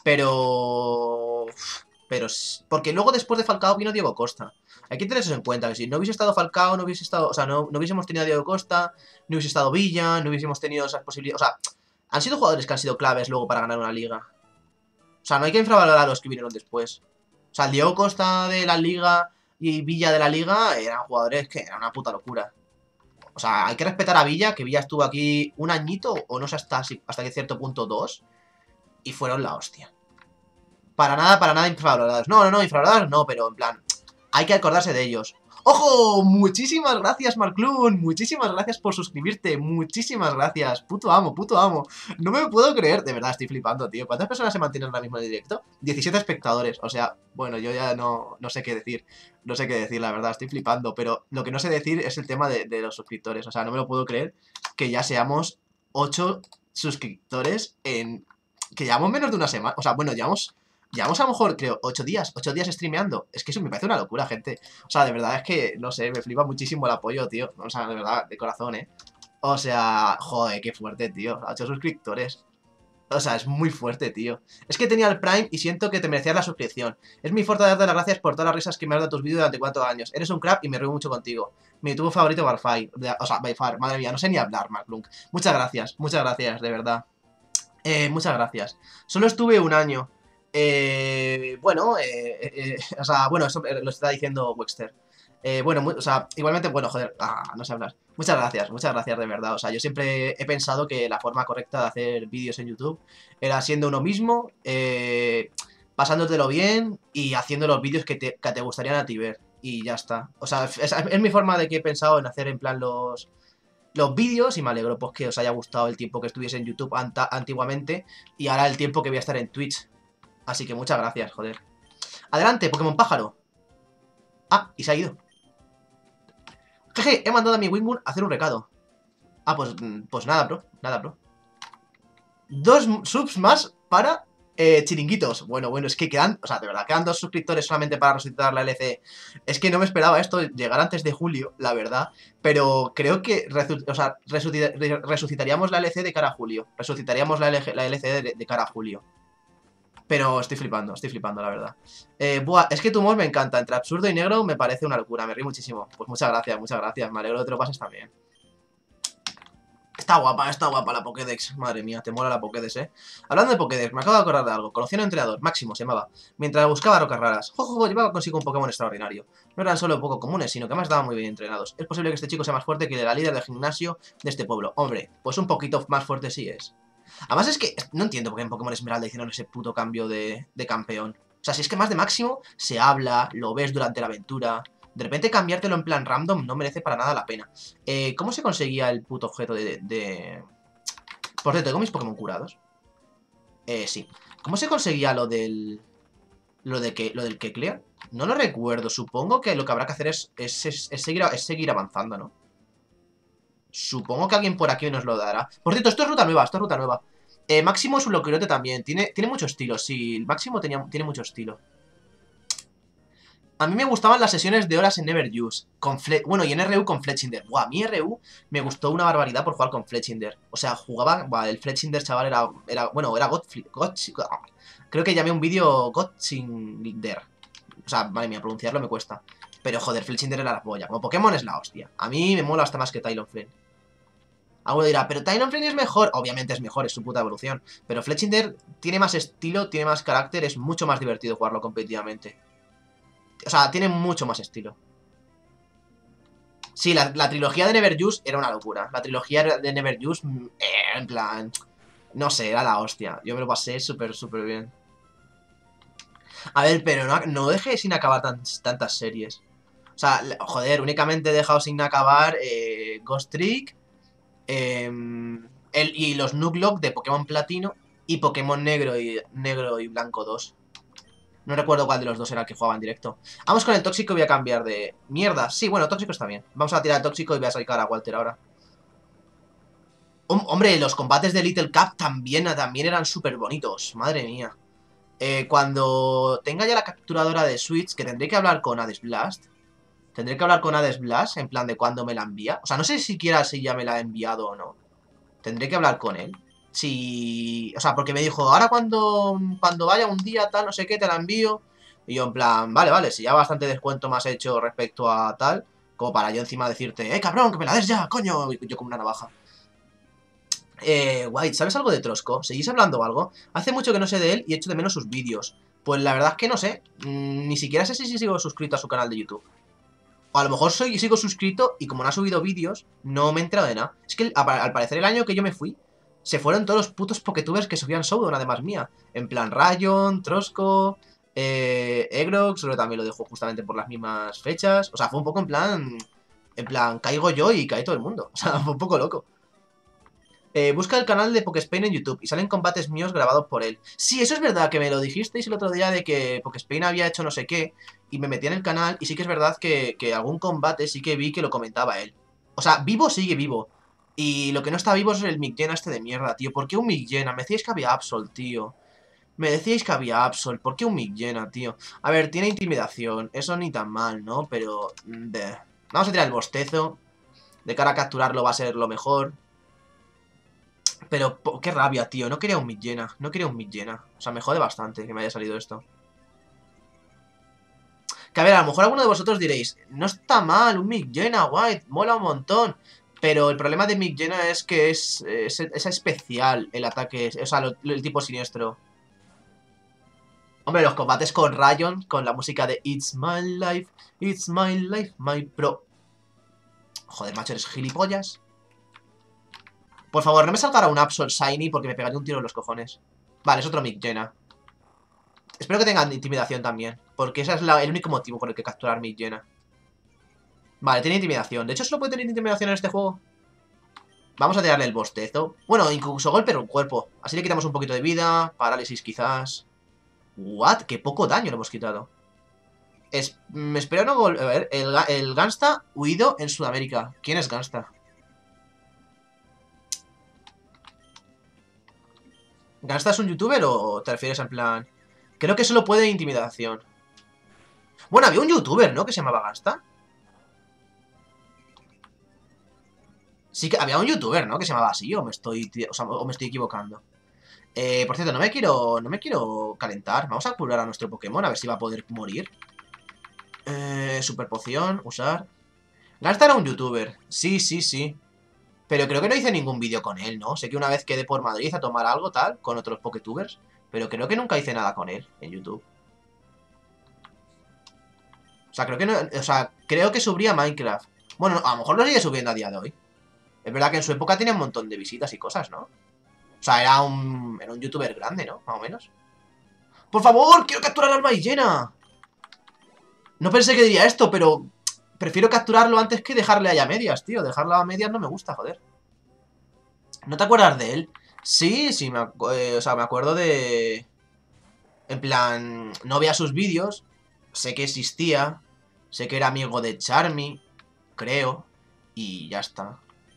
Pero... Pero... Porque luego después de Falcao vino Diego Costa. Hay que tener eso en cuenta. Que si no hubiese estado Falcao, no hubiese estado... O sea, no, no hubiésemos tenido a Diego Costa, no hubiese estado Villa, no hubiésemos tenido esas posibilidades... O sea, han sido jugadores que han sido claves luego para ganar una liga. O sea, no hay que infravalorar a los que vinieron después. O sea, el Diego Costa de la liga y Villa de la liga eran jugadores que eran una puta locura. O sea, hay que respetar a Villa, que Villa estuvo aquí un añito, o no sé hasta, hasta que cierto punto dos, y fueron la hostia. Para nada, para nada infravalorados. No, no, no, infravalorados no, pero en plan, hay que acordarse de ellos. ¡Ojo! Muchísimas gracias, Marclun. Muchísimas gracias por suscribirte. Muchísimas gracias. Puto amo, puto amo. No me puedo creer. De verdad, estoy flipando, tío. ¿Cuántas personas se mantienen ahora mismo en el directo? diecisiete espectadores. O sea, bueno, yo ya no, no sé qué decir. No sé qué decir, la verdad. Estoy flipando. Pero lo que no sé decir es el tema de, de los suscriptores. O sea, no me lo puedo creer que ya seamos ocho suscriptores en... Que llevamos menos de una semana. O sea, bueno, llevamos... Llevamos a lo mejor, creo, ocho días, ocho días streameando. Es que eso me parece una locura, gente. O sea, de verdad es que, no sé, me flipa muchísimo el apoyo, tío. O sea, de verdad, de corazón, ¿eh? O sea, joder, qué fuerte, tío. ocho suscriptores. O sea, es muy fuerte, tío. Es que tenía el Prime y siento que te merecías la suscripción. Es mi fuerte darte las gracias por todas las risas que me has dado tus vídeos durante cuatro años. Eres un crack y me río mucho contigo. Mi youtuber favorito, Barfire. O sea, by far, madre mía, no sé ni hablar, Marklunk. Muchas gracias, muchas gracias, de verdad. Eh, muchas gracias. Solo estuve un año. Eh, bueno, eh, eh, o sea, bueno, eso lo está diciendo Wexter. Eh, bueno, muy, o sea, igualmente, bueno, joder, ah, no sé hablar. Muchas gracias, muchas gracias de verdad. O sea, yo siempre he pensado que la forma correcta de hacer vídeos en YouTube era siendo uno mismo, eh, pasándotelo bien y haciendo los vídeos que te, que te gustarían a ti ver. Y ya está. O sea, es, es mi forma de que he pensado en hacer en plan los... los vídeos y me alegro pues que os haya gustado el tiempo que estuviese en YouTube antiguamente y ahora el tiempo que voy a estar en Twitch. Así que muchas gracias, joder. Adelante, Pokémon pájaro. Ah, y se ha ido. Jeje, he mandado a mi Wingun a hacer un recado. Ah, pues, pues nada, bro. Nada, bro. Dos subs más para Eh, chiringuitos. Bueno, bueno, es que quedan, o sea, de verdad, quedan dos suscriptores solamente para resucitar la L C. Es que no me esperaba esto llegar antes de julio, la verdad. Pero creo que o sea, resucita resucitaríamos la L C de cara a julio. Resucitaríamos la, L G la L C de, de cara a julio. Pero estoy flipando, estoy flipando, la verdad. Eh, buah, es que tu humor me encanta. Entre absurdo y negro me parece una locura. Me río muchísimo. Pues muchas gracias, muchas gracias. Me alegro de que te lo pases también. Está guapa, está guapa la Pokédex. Madre mía, te mola la Pokédex, eh. Hablando de Pokédex, me acabo de acordar de algo. Conocí a un entrenador, Máximo se llamaba. Mientras buscaba rocas raras. Jojojo, llevaba consigo un Pokémon extraordinario. No eran solo poco comunes, sino que además estaban muy bien entrenados. Es posible que este chico sea más fuerte que la líder del gimnasio de este pueblo. Hombre, pues un poquito más fuerte sí es. Además es que no entiendo por qué en Pokémon Esmeralda hicieron ese puto cambio de, de campeón. O sea, si es que más de Máximo se habla, lo ves durante la aventura. De repente cambiártelo en plan random no merece para nada la pena. Eh, ¿Cómo se conseguía el puto objeto de... de... Por cierto, ¿tengo mis Pokémon curados? Eh, sí. ¿Cómo se conseguía lo del... Lo, de que, lo del Keclear? No lo recuerdo. Supongo que lo que habrá que hacer es, es, es, es, seguir, es seguir avanzando, ¿no? Supongo que alguien por aquí nos lo dará. Por cierto, esto es ruta nueva, esto es ruta nueva. Eh, Máximo es un loquirote también. Tiene, tiene mucho estilo, sí. Máximo tenía, tiene mucho estilo. A mí me gustaban las sesiones de horas en Never Use. Con bueno, y en R U con Fletchinder. Buah, a mí R U me gustó una barbaridad por jugar con Fletchinder. O sea, jugaba... Buah, el Fletchinder, chaval, era... era bueno, era Godfrey... God, creo que llamé un vídeo Godchinder. O sea, madre mía, pronunciarlo me cuesta. Pero, joder, Fletchinder era la polla. Como Pokémon es la hostia. A mí me mola hasta más que Talonflame. Alguno dirá, pero Talonflame es mejor. Obviamente es mejor, es su puta evolución. Pero Fletchinder tiene más estilo, tiene más carácter, es mucho más divertido jugarlo competitivamente. O sea, tiene mucho más estilo. Sí, la, la trilogía de Never Use era una locura. La trilogía de Never Use, eh, en plan... No sé, era la hostia. Yo me lo pasé súper, súper bien. A ver, pero no, no dejé sin acabar tan, tantas series. O sea, joder, únicamente he dejado sin acabar eh, Ghost Trick, eh, el, y los Nuzlocke de Pokémon Platino y Pokémon Negro y, Negro y Blanco dos. No recuerdo cuál de los dos era el que jugaba en directo. Vamos con el tóxico y voy a cambiar de... Mierda, sí, bueno, tóxico está bien. Vamos a tirar el tóxico y voy a sacar a Walter ahora. Hom Hombre, los combates de Little Cup también, también eran súper bonitos. Madre mía. Eh, cuando tenga ya la capturadora de Switch, que tendré que hablar con Hades Blast. Tendré que hablar con Hades Blast, en plan de cuándo me la envía. O sea, no sé siquiera si ya me la ha enviado o no. Tendré que hablar con él. Si... O sea, porque me dijo, ahora cuando, cuando vaya un día, tal, no sé qué, te la envío. Y yo en plan, vale, vale, si ya bastante descuento me has hecho respecto a tal, como para yo encima decirte, eh, cabrón, que me la des ya, coño. Y yo como una navaja. Eh, White, ¿sabes algo de Trosco? ¿Seguís hablando algo? Hace mucho que no sé de él y echo de menos sus vídeos. Pues la verdad es que no sé. Mm, ni siquiera sé si sigo suscrito a su canal de YouTube. O a lo mejor soy, sigo suscrito y como no ha subido vídeos, no me he enterado de nada. Es que al parecer el año que yo me fui, se fueron todos los putos Poketubers que subían Showdown, además mía. En plan Rayon, Trosco, eh, Egrox, pero también lo dejo justamente por las mismas fechas. O sea, fue un poco en plan... En plan, caigo yo y cae todo el mundo. O sea, fue un poco loco. Eh, busca el canal de Pokéspain en YouTube y salen combates míos grabados por él. Sí, eso es verdad, que me lo dijisteis el otro día de que Pokéspain había hecho no sé qué y me metí en el canal y sí que es verdad que, que algún combate sí que vi que lo comentaba él. O sea, vivo sigue vivo. Y lo que no está vivo es el Migjena este de mierda, tío. ¿Por qué un Migjena? Me decíais que había Absol, tío. Me decíais que había Absol. ¿Por qué un Migjena, tío? A ver, tiene intimidación. Eso ni tan mal, ¿no? Pero... De... Vamos a tirar el bostezo. De cara a capturarlo va a ser lo mejor. Pero, qué rabia, tío. No quería un Migjena. No quería un Migjena. O sea, me jode bastante que me haya salido esto. Que a ver, a lo mejor alguno de vosotros diréis, no está mal, un Migjena, White, mola un montón. Pero el problema de Migjena es que es, es, es especial el ataque, o sea, lo, el tipo siniestro. Hombre, los combates con Rayon, con la música de It's my life, it's my life, my pro. Joder, macho, eres gilipollas. Por favor, no me salgará un Absol Shiny porque me pegaré un tiro en los cojones. Vale, es otro Migjena. Espero que tengan intimidación también, porque ese es la, el único motivo por el que capturar Migjena. Vale, tiene intimidación. De hecho, solo puede tener intimidación en este juego. Vamos a tirarle el bostezo. Bueno, incluso golpe en un cuerpo. Así le quitamos un poquito de vida. Parálisis quizás. ¿What? Qué poco daño le hemos quitado. Es, me espero no volver. A ver, el, el Gangsta huido en Sudamérica. ¿Quién es Gangsta? ¿Gangsta es un youtuber o te refieres en plan...? Creo que solo puede intimidación. Bueno, había un youtuber, ¿no? Que se llamaba Gangsta. Sí que había un youtuber, ¿no? Que se llamaba así, o me estoy... O sea, o me estoy equivocando. Eh, por cierto, no me quiero... No me quiero calentar. Vamos a curar a nuestro Pokémon, a ver si va a poder morir. Eh, super poción, usar. Gangsta era un youtuber. Sí, sí, sí. Pero creo que no hice ningún vídeo con él, ¿no? Sé que una vez quedé por Madrid a tomar algo, tal, con otros Poketubers. Pero creo que nunca hice nada con él en YouTube. O sea, creo que no... O sea, creo que subía Minecraft. Bueno, a lo mejor lo sigue subiendo a día de hoy. Es verdad que en su época tenía un montón de visitas y cosas, ¿no? O sea, era un... Era un youtuber grande, ¿no? Más o menos. ¡Por favor! ¡Quiero capturar al ballena! No pensé que diría esto, pero... Prefiero capturarlo antes que dejarle ahí a medias, tío. Dejarlo a medias no me gusta, joder. ¿No te acuerdas de él? Sí, sí, me, eh, o sea, me acuerdo de... En plan... No veía sus vídeos. Sé que existía. Sé que era amigo de Charmy. Creo. Y ya está.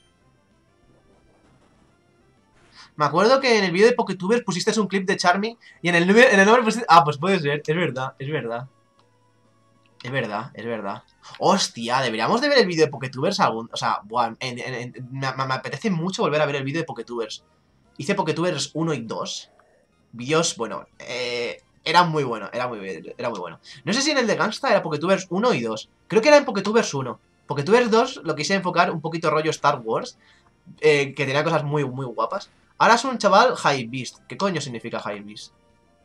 Me acuerdo que en el vídeo de Poketubers pusiste un clip de Charmy y en el, en el nombre pusiste... Ah, pues puede ser, es verdad, es verdad. Es verdad, es verdad. Hostia, deberíamos de ver el vídeo de Poketubers algún... O sea, buah, en, en, en, me, me apetece mucho volver a ver el vídeo de Poketubers. Hice Poketubers uno y dos. Vídeos, bueno, eh, era muy bueno, era muy, era muy bueno. No sé si en el de Gangsta era Poketubers uno y dos. Creo que era en Poketubers uno. Poketubers dos lo quise enfocar un poquito rollo Star Wars. Eh, que tenía cosas muy, muy guapas. Ahora es un chaval High Beast. ¿Qué coño significa High Beast?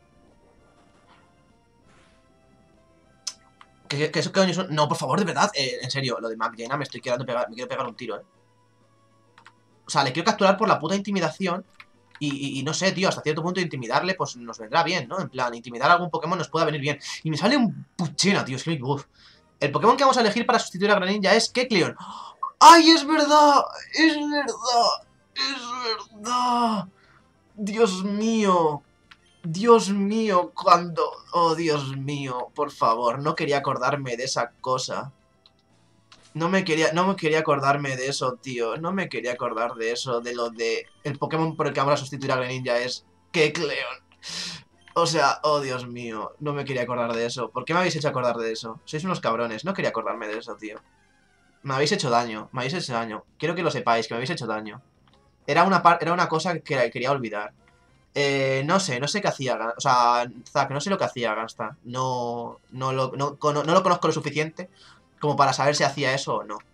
¿Qué, qué, qué coño son? No, por favor, de verdad. Eh, en serio, lo de McJenna me estoy quedando pegar, me quiero pegar un tiro, eh. O sea, le quiero capturar por la puta intimidación. Y, y, y no sé, tío, hasta cierto punto intimidarle, pues nos vendrá bien, ¿no? En plan, intimidar a algún Pokémon nos pueda venir bien. Y me sale un Puchena, tío, es que... Uf. El Pokémon que vamos a elegir para sustituir a Greninja es Kecleon. ¡Ay, es verdad! ¡Es verdad! ¡Es verdad! ¡Dios mío! Dios mío, cuando... Oh, Dios mío, por favor, no quería acordarme de esa cosa. No me quería, no me quería acordarme de eso, tío. No me quería acordar de eso, de lo de... El Pokémon por el que vamos a sustituir a Greninja es Kecleon. O sea, oh, Dios mío, no me quería acordar de eso. ¿Por qué me habéis hecho acordar de eso? Sois unos cabrones, no quería acordarme de eso, tío. Me habéis hecho daño, me habéis hecho daño. Quiero que lo sepáis, que me habéis hecho daño. Era una, par era una cosa que quería olvidar. Eh, no sé, no sé qué hacía, o sea, Zack, no sé lo que hacía Gangsta. No, no, lo, no, no, no lo conozco lo suficiente como para saber si hacía eso o no. O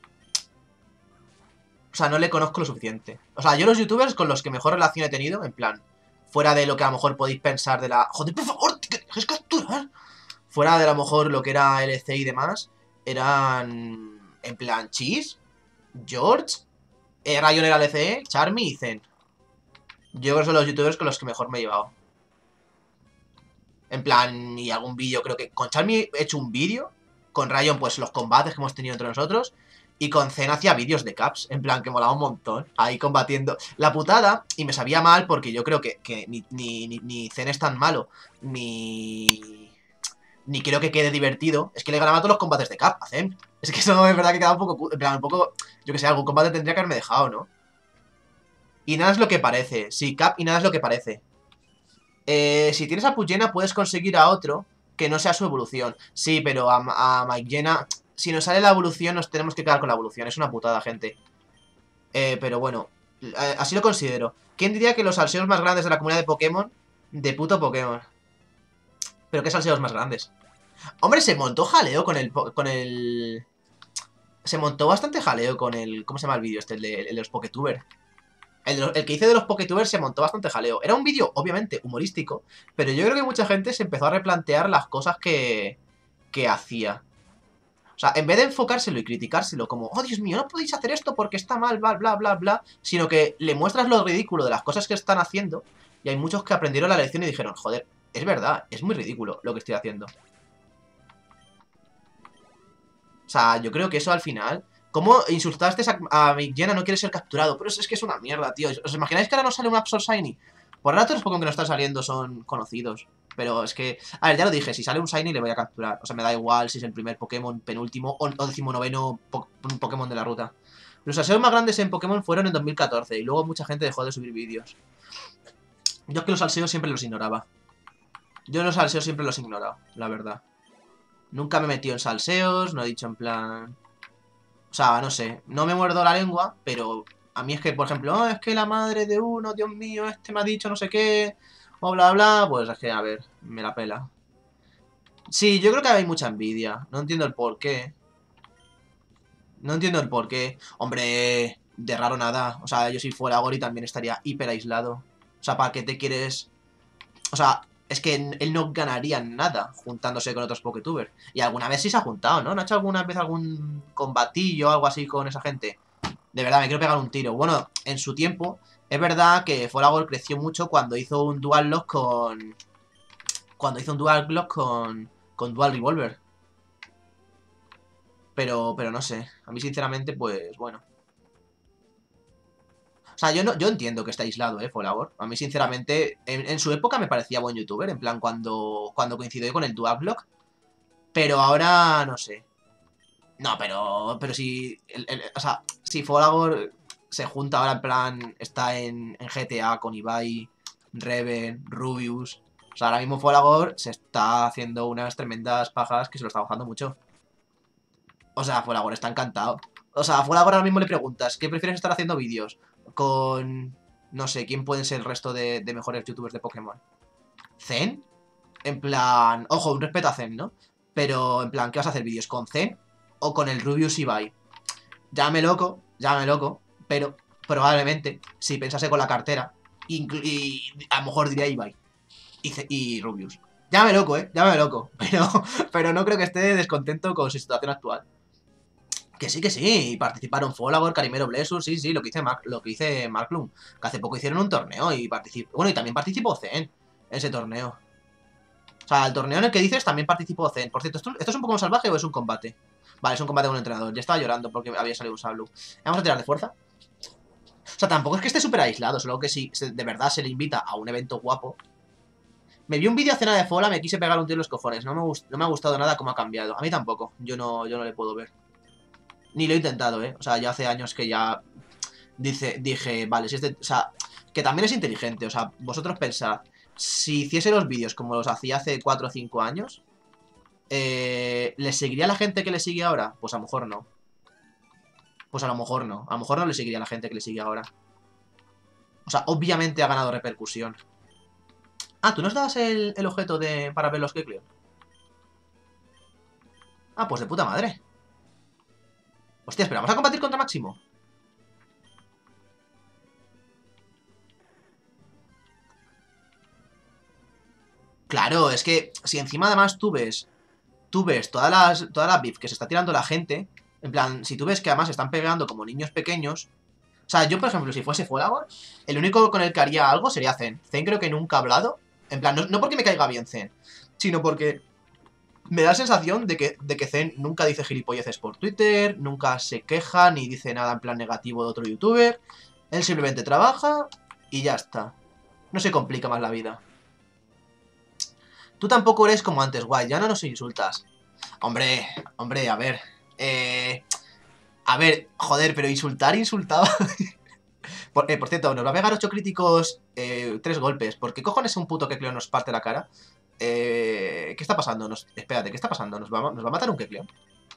sea, no le conozco lo suficiente. O sea, yo los youtubers con los que mejor relación he tenido, en plan, fuera de lo que a lo mejor podéis pensar de la... ¡Joder, por favor! ¡Que dejes capturar! Fuera de a lo mejor lo que era L C y demás, eran... En plan, Cheese, George, eh, Rayon era L C, Charmy y Zen. Yo creo que son los youtubers con los que mejor me he llevado. En plan, y algún vídeo, creo que con Charmy he hecho un vídeo. Con Rayon, pues los combates que hemos tenido entre nosotros. Y con Zen hacía vídeos de caps. En plan, que molaba un montón. Ahí combatiendo. La putada, y me sabía mal porque yo creo que, que ni, ni, ni, ni Zen es tan malo. Ni... Ni creo que quede divertido. Es que le ganaba todos los combates de cap a Zen. Es que eso es verdad que quedaba un poco... En plan, un poco... Yo que sé, algún combate tendría que haberme dejado, ¿no? Y nada es lo que parece. Sí, cap y nada es lo que parece. Eh, si tienes a Pugena puedes conseguir a otro que no sea su evolución. Sí, pero a, a Mike si nos sale la evolución nos tenemos que quedar con la evolución. Es una putada, gente. Eh, pero bueno, eh, así lo considero. ¿Quién diría que los salseos más grandes de la comunidad de Pokémon? De puto Pokémon. ¿Pero qué salseos más grandes? Hombre, se montó jaleo con el... Con el... Se montó bastante jaleo con el... ¿Cómo se llama el vídeo este? El de, el de los Poketubers. El, el que hice de los Poketubers se montó bastante jaleo. Era un vídeo, obviamente, humorístico, pero yo creo que mucha gente se empezó a replantear las cosas que, que hacía. O sea, en vez de enfocárselo y criticárselo como, oh, Dios mío, no podéis hacer esto porque está mal, bla, bla, bla, bla, sino que le muestras lo ridículo de las cosas que están haciendo y hay muchos que aprendieron la lección y dijeron, joder, es verdad, es muy ridículo lo que estoy haciendo. O sea, yo creo que eso al final... ¿Cómo insultaste a, a Miguel no quiere ser capturado? Pero eso es que es una mierda, tío. ¿Os imagináis que ahora no sale un Absol Shiny? Por ahora todos los Pokémon que no están saliendo son conocidos. Pero es que... A ver, ya lo dije, si sale un Shiny le voy a capturar. O sea, me da igual si es el primer Pokémon, penúltimo o, o decimonoveno po Pokémon de la ruta. Los aseos más grandes en Pokémon fueron en dos mil catorce y luego mucha gente dejó de subir vídeos. Yo es que los salseos siempre los ignoraba. Yo los salseos siempre los he ignorado, la verdad. Nunca me he metido en salseos, no he dicho en plan... O sea, no sé, no me muerdo la lengua, pero a mí es que, por ejemplo, oh, es que la madre de uno, Dios mío, este me ha dicho no sé qué, o bla bla, pues es que, a ver, me la pela. Sí, yo creo que hay mucha envidia, no entiendo el por qué. No entiendo el por qué. Hombre, de raro nada. O sea, yo si fuera Gori también estaría hiper aislado. O sea, ¿para qué te quieres...? O sea, es que él no ganaría nada juntándose con otros Poketubers. Y alguna vez sí se ha juntado, ¿no? ¿No ha hecho alguna vez algún combatillo o algo así con esa gente? De verdad, me quiero pegar un tiro. Bueno, en su tiempo, es verdad que Folagor creció mucho cuando hizo un Dual Lock con... Cuando hizo un Dual Lock con... Con Dual Revolver. Pero, pero no sé. A mí, sinceramente, pues, bueno. O sea, yo no, yo entiendo que está aislado, eh, Folagor. A mí, sinceramente, en, en su época me parecía buen youtuber. En plan, cuando, cuando coincidió con el Dual Lock. Pero ahora, no sé. No, pero, pero si... El, el, o sea, si Folagor se junta ahora en plan... Está en, en G T A con Ibai, Reven, Rubius... O sea, ahora mismo Folagor se está haciendo unas tremendas pajas que se lo está gozando mucho. O sea, Folagor está encantado. O sea, Folagor ahora mismo le preguntas, ¿qué prefieres estar haciendo vídeos? Con... No sé, ¿quién pueden ser el resto de, de mejores youtubers de Pokémon? ¿Zen? En plan... Ojo, un respeto a Zen, ¿no? Pero, en plan, ¿qué vas a hacer vídeos? ¿Con Zen o con el Rubius Ibai? Llámame loco, llámame loco, pero probablemente, si pensase con la cartera, y, y a lo mejor diría Ibai y, y Rubius. Llámame loco, eh, llámame loco, pero, pero no creo que esté descontento con su situación actual. Que sí, que sí, participaron Folagor, Carimero, Blessur, sí, sí, lo que dice Mark, lo que dice Marklum, que hace poco hicieron un torneo y participó, bueno, y también participó Zen en ese torneo. O sea, el torneo en el que dices también participó Zen. Por cierto, ¿esto, ¿esto es un Pokémon salvaje o es un combate? Vale, es un combate con un entrenador. Ya estaba llorando porque había salido un Sablu. Vamos a tirar de fuerza. O sea, tampoco es que esté súper aislado, solo que si de verdad se le invita a un evento guapo. Me vi un vídeo hace nada de Fola, me quise pegar un tiro en los cojones. No me, no me ha gustado nada cómo ha cambiado. A mí tampoco. Yo no, yo no le puedo ver. Ni lo he intentado, ¿eh? O sea, ya hace años que ya dice, dije, vale, si este... O sea, que también es inteligente. O sea, vosotros pensad, si hiciese los vídeos como los hacía hace cuatro o cinco años, eh, ¿le seguiría a la gente que le sigue ahora? Pues a lo mejor no. Pues a lo mejor no. A lo mejor no le seguiría a la gente que le sigue ahora. O sea, obviamente ha ganado repercusión. Ah, ¿tú nos das el, el objeto de para ver los Kecleon? Ah, pues de puta madre. Hostia, espera, ¿vamos a combatir contra Máximo? Claro, es que si encima además tú ves... Tú ves todas las, todas las beef que se está tirando la gente... En plan, si tú ves que además están pegando como niños pequeños... O sea, yo por ejemplo, si fuese Folagor, el único con el que haría algo sería Zen. Zen creo que nunca ha hablado. En plan, no, no porque me caiga bien Zen, sino porque me da la sensación de que, de que Zen nunca dice gilipolleces por Twitter, nunca se queja ni dice nada en plan negativo de otro youtuber. Él simplemente trabaja y ya está. No se complica más la vida. Tú tampoco eres como antes, guay, ya no nos insultas. Hombre, hombre, a ver. Eh... A ver, joder, pero insultar, insultaba. por, eh, por cierto, nos va a pegar ocho críticos, eh, tres golpes. ¿Por qué cojones un puto Kecleon nos parte la cara? Eh, ¿Qué está pasando? Nos, espérate, ¿qué está pasando? ¿Nos va, ¿Nos va a matar un Kecleon?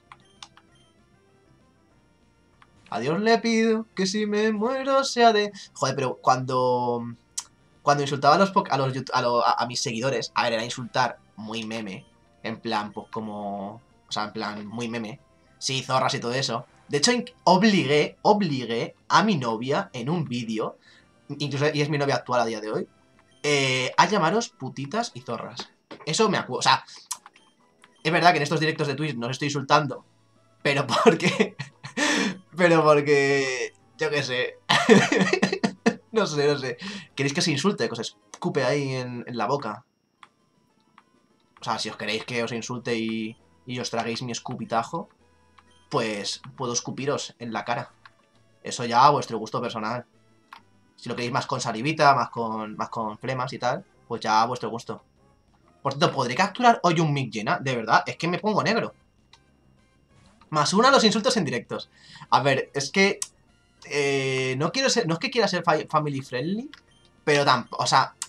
A Dios le pido que si me muero sea de... Joder, pero cuando... Cuando insultaba a los, a, los, a, los, a, a mis seguidores, a ver, era insultar muy meme. En plan, pues como... O sea, en plan, muy meme. Sí, zorras y todo eso. De hecho, obligué, obligué a mi novia en un vídeo, incluso, y es mi novia actual a día de hoy, eh, a llamaros putitas y zorras. Eso me acuerdo. O sea, es verdad que en estos directos de Twitch no os estoy insultando, pero porque... pero porque... Yo qué sé. No sé, no sé. ¿Queréis que se insulte? Que os escupe ahí en, en la boca. O sea, si os queréis que os insulte y, y os traguéis mi escupitajo, pues puedo escupiros en la cara. Eso ya a vuestro gusto personal. Si lo queréis más con salivita, más con, más con flemas y tal, pues ya a vuestro gusto. Por cierto, ¿podré capturar hoy un mic llena? De verdad, es que me pongo negro. Más uno a los insultos en directos. A ver, es que... Eh, no quiero ser... No es que quiera ser family friendly, pero tampoco... O sea...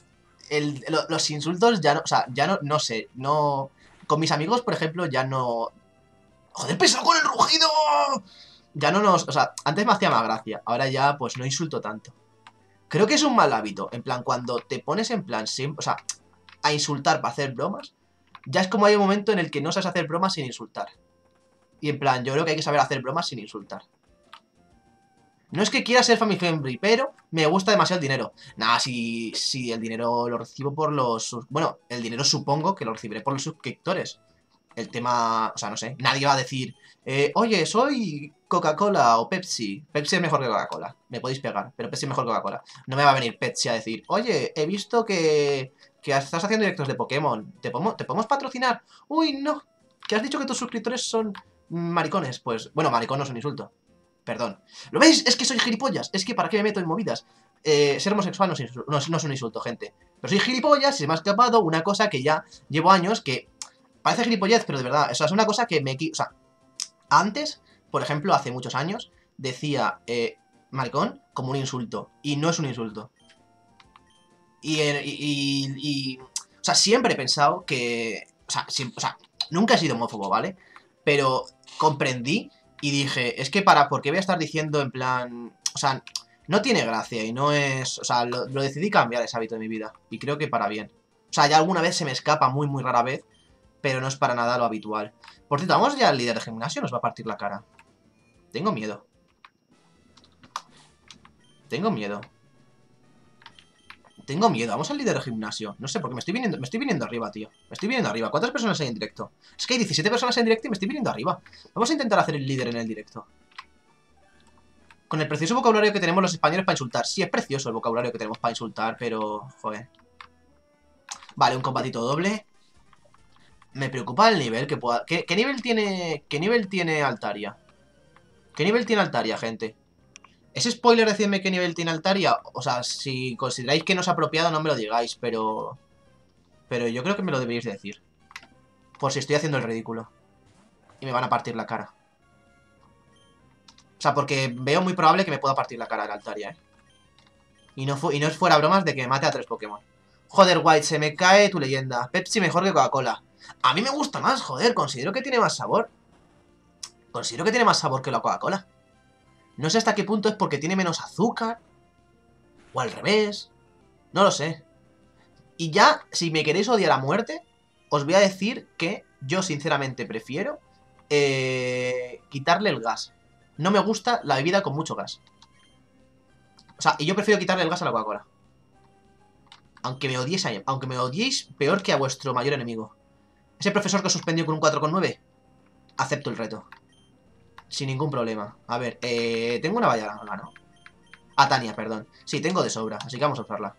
el, lo, los insultos ya no, o sea, ya no, no sé, no... Con mis amigos, por ejemplo, ya no... ¡Joder, pesado con el rugido! Ya no nos... O sea, antes me hacía más gracia, ahora ya pues no insulto tanto. Creo que es un mal hábito, en plan, cuando te pones en plan, siempre, o sea, a insultar para hacer bromas, ya es como hay un momento en el que no sabes hacer bromas sin insultar. Y en plan, yo creo que hay que saber hacer bromas sin insultar. No es que quiera ser family friendly, pero me gusta demasiado el dinero. Nada, si, si el dinero lo recibo por los... Bueno, el dinero supongo que lo recibiré por los suscriptores. El tema... O sea, no sé. Nadie va a decir... Eh, Oye, soy Coca-Cola o Pepsi. Pepsi es mejor que Coca-Cola. Me podéis pegar, pero Pepsi es mejor que Coca-Cola. No me va a venir Pepsi a decir... Oye, he visto que... Que estás haciendo directos de Pokémon. ¿Te podemos, ¿te podemos patrocinar? Uy, no. Que has dicho que tus suscriptores son maricones. Pues, bueno, maricón no es un insulto. Perdón. ¿Lo veis? Es que soy gilipollas. Es que ¿para qué me meto en movidas? Eh, ser homosexual no es, no, no es un insulto, gente. Pero soy gilipollas y se me ha escapado una cosa que ya llevo años que... Parece gilipollez, pero de verdad, o sea, es una cosa que me... O sea, antes, por ejemplo, hace muchos años, decía eh, maricón como un insulto. Y no es un insulto. Y, y, y, y... O sea, siempre he pensado que... O sea, siempre, o sea, nunca he sido homófobo, ¿vale? Pero comprendí y dije, es que para... ¿Por qué voy a estar diciendo en plan... O sea, no tiene gracia y no es... O sea, lo, lo decidí cambiar ese hábito de mi vida. Y creo que para bien. O sea, ya alguna vez se me escapa, muy, muy rara vez. Pero no es para nada lo habitual. Por cierto, vamos ya al líder de gimnasio. Nos va a partir la cara. Tengo miedo. Tengo miedo. Tengo miedo. Vamos al líder de gimnasio. No sé, porque me estoy viniendo, me estoy viniendo arriba, tío. Me estoy viniendo arriba. ¿Cuántas personas hay en directo? Es que hay diecisiete personas en directo y me estoy viniendo arriba. Vamos a intentar hacer el líder en el directo. Con el precioso vocabulario que tenemos los españoles para insultar. Sí, es precioso el vocabulario que tenemos para insultar, pero... Joder. Vale, un combatito doble. Me preocupa el nivel que pueda... ¿Qué, qué nivel tiene... ¿Qué nivel tiene Altaria? ¿Qué nivel tiene Altaria, gente? ¿Es spoiler decirme qué nivel tiene Altaria? O sea, si consideráis que no es apropiado, no me lo digáis, pero... Pero yo creo que me lo debéis decir. Por si estoy haciendo el ridículo. Y me van a partir la cara. O sea, porque veo muy probable que me pueda partir la cara el Altaria, ¿eh? Y no, y no es fuera bromas de que me mate a tres Pokémon. Joder, White, se me cae tu leyenda. Pepsi mejor que Coca-Cola. A mí me gusta más, joder, considero que tiene más sabor. Considero que tiene más sabor que la Coca-Cola. No sé hasta qué punto es porque tiene menos azúcar. O al revés. No lo sé. Y ya, si me queréis odiar a muerte, os voy a decir que yo sinceramente prefiero eh, quitarle el gas. No me gusta la bebida con mucho gas. O sea, y yo prefiero quitarle el gas a la Coca-Cola. Aunque me odiéis, aunque me odiéis peor que a vuestro mayor enemigo. Ese profesor que os suspendió con un cuatro coma nueve. Acepto el reto. Sin ningún problema. A ver, eh, tengo una valla larga, ¿no? Ah, Tania, perdón. Sí, tengo de sobra, así que vamos a usarla.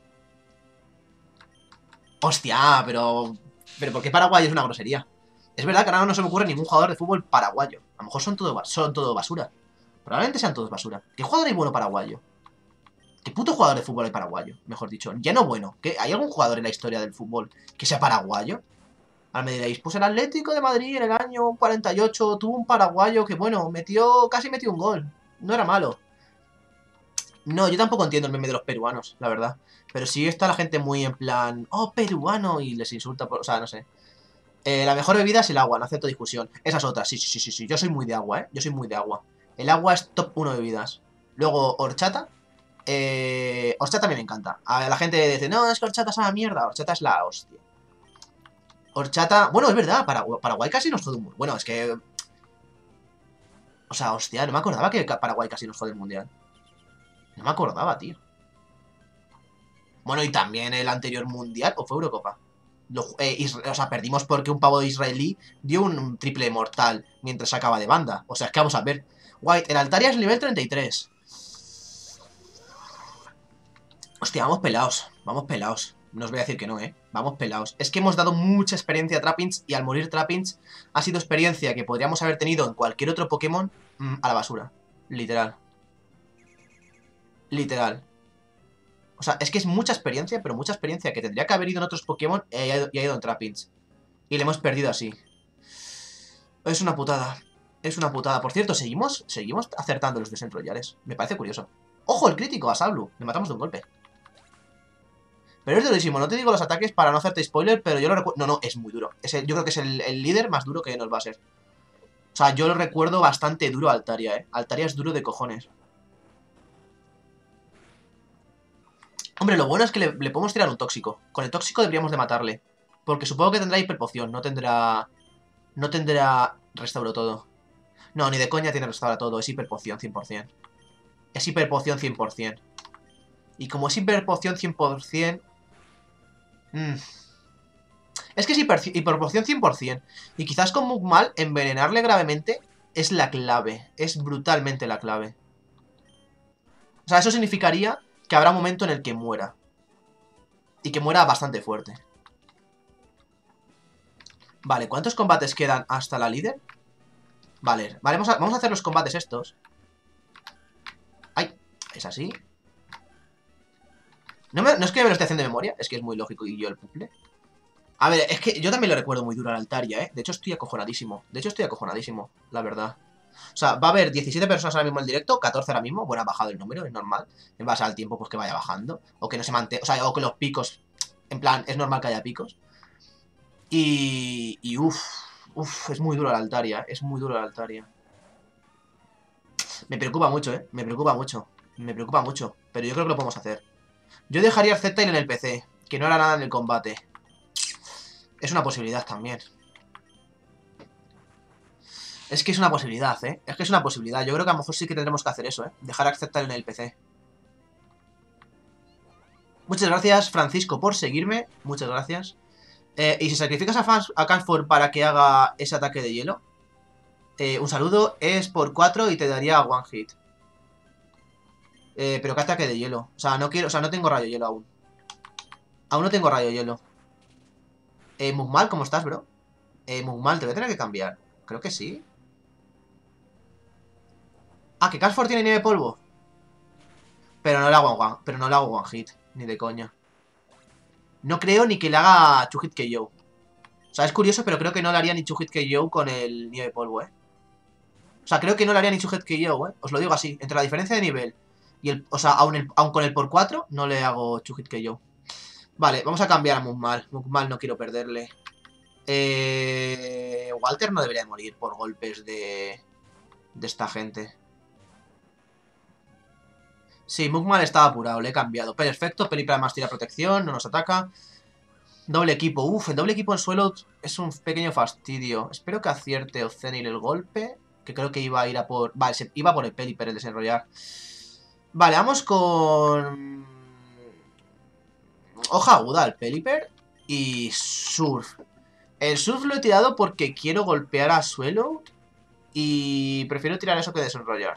Hostia, pero... Pero ¿por qué Paraguay es una grosería? Es verdad que ahora no se me ocurre ningún jugador de fútbol paraguayo. A lo mejor son todo, son todo basura. Probablemente sean todos basura. ¿Qué jugador hay bueno paraguayo? ¿Qué puto jugador de fútbol hay paraguayo? Mejor dicho, ya no bueno. ¿Qué? ¿Hay algún jugador en la historia del fútbol que sea paraguayo? Ahora me diréis, pues el Atlético de Madrid en el año cuarenta y ocho tuvo un paraguayo que, bueno, metió, casi metió un gol. No era malo. No, yo tampoco entiendo el meme de los peruanos, la verdad. Pero sí está la gente muy en plan, oh, peruano, y les insulta por... O sea, no sé. Eh, la mejor bebida es el agua, no acepto discusión. Esa es otra, sí, sí, sí, sí, sí. Yo soy muy de agua, ¿eh? Yo soy muy de agua. El agua es top uno de bebidas. Luego, horchata. Eh, horchata a mí me encanta. A la gente dice, no, es que horchata es una mierda. Horchata es la hostia. Horchata... Bueno, es verdad, Paraguay, Paraguay casi nos jode un... Bueno, es que... O sea, hostia, no me acordaba que Paraguay casi nos jode el mundial. No me acordaba, tío. Bueno, y también el anterior mundial, ¿o fue Eurocopa? Lo, eh, o sea, perdimos porque un pavo israelí dio un triple mortal mientras sacaba de banda. O sea, es que vamos a ver. White, el Altaria es nivel treinta y tres. Hostia, vamos pelados. Vamos pelados. No os voy a decir que no, ¿eh? Vamos pelados. Es que hemos dado mucha experiencia a Trapinch y al morir Trapinch ha sido experiencia que podríamos haber tenido en cualquier otro Pokémon mmm, a la basura. Literal. Literal. O sea, es que es mucha experiencia, pero mucha experiencia que tendría que haber ido en otros Pokémon y ha ido, y ha ido en Trapinch. Y le hemos perdido así. Es una putada. Es una putada. Por cierto, seguimos seguimos acertando los desenrollares. Me parece curioso. ¡Ojo, el crítico a Sablu! Le matamos de un golpe. Pero es durísimo, no te digo los ataques para no hacerte spoiler, pero yo lo recuerdo... No, no, es muy duro. Es el... Yo creo que es el, el líder más duro que nos va a ser. O sea, yo lo recuerdo bastante duro a Altaria, ¿eh? Altaria es duro de cojones. Hombre, lo bueno es que le, le podemos tirar un tóxico. Con el tóxico deberíamos de matarle. Porque supongo que tendrá hiperpoción, no tendrá... No tendrá... Restauro todo. No, ni de coña tiene restaura todo, es hiperpoción cien por cien. Es hiperpoción cien por cien. Y como es hiperpoción cien por cien... Mmm... Es que es hiper, hiperpoción cien por cien. Y quizás con Mugmal envenenarle gravemente es la clave. Es brutalmente la clave. O sea, eso significaría que habrá un momento en el que muera. Y que muera bastante fuerte. Vale, ¿cuántos combates quedan hasta la líder? Vale, vale vamos, a, vamos a hacer los combates estos. Ay, es así. No, me, no es que me lo esté haciendo de memoria, es que es muy lógico y yo el puzzle. A ver, es que yo también lo recuerdo muy duro al Altaria, ¿eh? De hecho estoy acojonadísimo. De hecho estoy acojonadísimo, la verdad. O sea, va a haber diecisiete personas ahora mismo en el directo, catorce ahora mismo. Bueno, ha bajado el número, es normal. En base al tiempo, pues que vaya bajando. O que no se mantenga, o sea, o que los picos... En plan, es normal que haya picos. Y... Y uff, uff, es muy duro el Altaria, ¿eh? Es muy duro el Altaria. Me preocupa mucho, ¿eh? Me preocupa mucho. Me preocupa mucho. Pero yo creo que lo podemos hacer. Yo dejaría a Z-Tail en el P C, que no hará nada en el combate. Es una posibilidad también. Es que es una posibilidad, ¿eh? Es que es una posibilidad. Yo creo que a lo mejor sí que tendremos que hacer eso, ¿eh? Dejar a Z-Tail en el P C. Muchas gracias, Francisco, por seguirme. Muchas gracias. Eh, y si sacrificas a, fans, a Canfor para que haga ese ataque de hielo, eh, un saludo, es por cuatro y te daría one hit. Eh, pero ¿qué ataque de hielo? O sea, no quiero, o sea, no tengo rayo hielo aún. Aún no tengo rayo hielo. Eh, Mugmal, ¿cómo estás, bro? Eh, Mugmal, te voy a tener que cambiar. Creo que sí. Ah, que Canfor tiene nieve polvo. Pero no le hago one, pero no le hago one hit, ni de coña. No creo ni que le haga two hit K O. O sea, es curioso, pero creo que no le haría ni two hit K O con el nieve polvo, ¿eh? O sea, creo que no le haría ni two hit K O, ¿eh? Os lo digo así. Entre la diferencia de nivel y el... O sea, aun, el, aun con el por cuatro, no le hago two hit K O. Vale, vamos a cambiar a Mugmal. Mugmal no quiero perderle. Eh... Walter no debería morir por golpes de... De esta gente. Sí, Mugmal estaba apurado, le he cambiado. Perfecto, Pelipper además tira protección, no nos ataca. Doble equipo, uff, el doble equipo en suelo es un pequeño fastidio. Espero que acierte Ozenil el golpe, que creo que iba a ir a por... Vale, se iba por el Pelipper el desarrollar. Vale, vamos con... Hoja aguda al Pelipper y Surf. El Surf lo he tirado porque quiero golpear a suelo y prefiero tirar eso que desarrollar.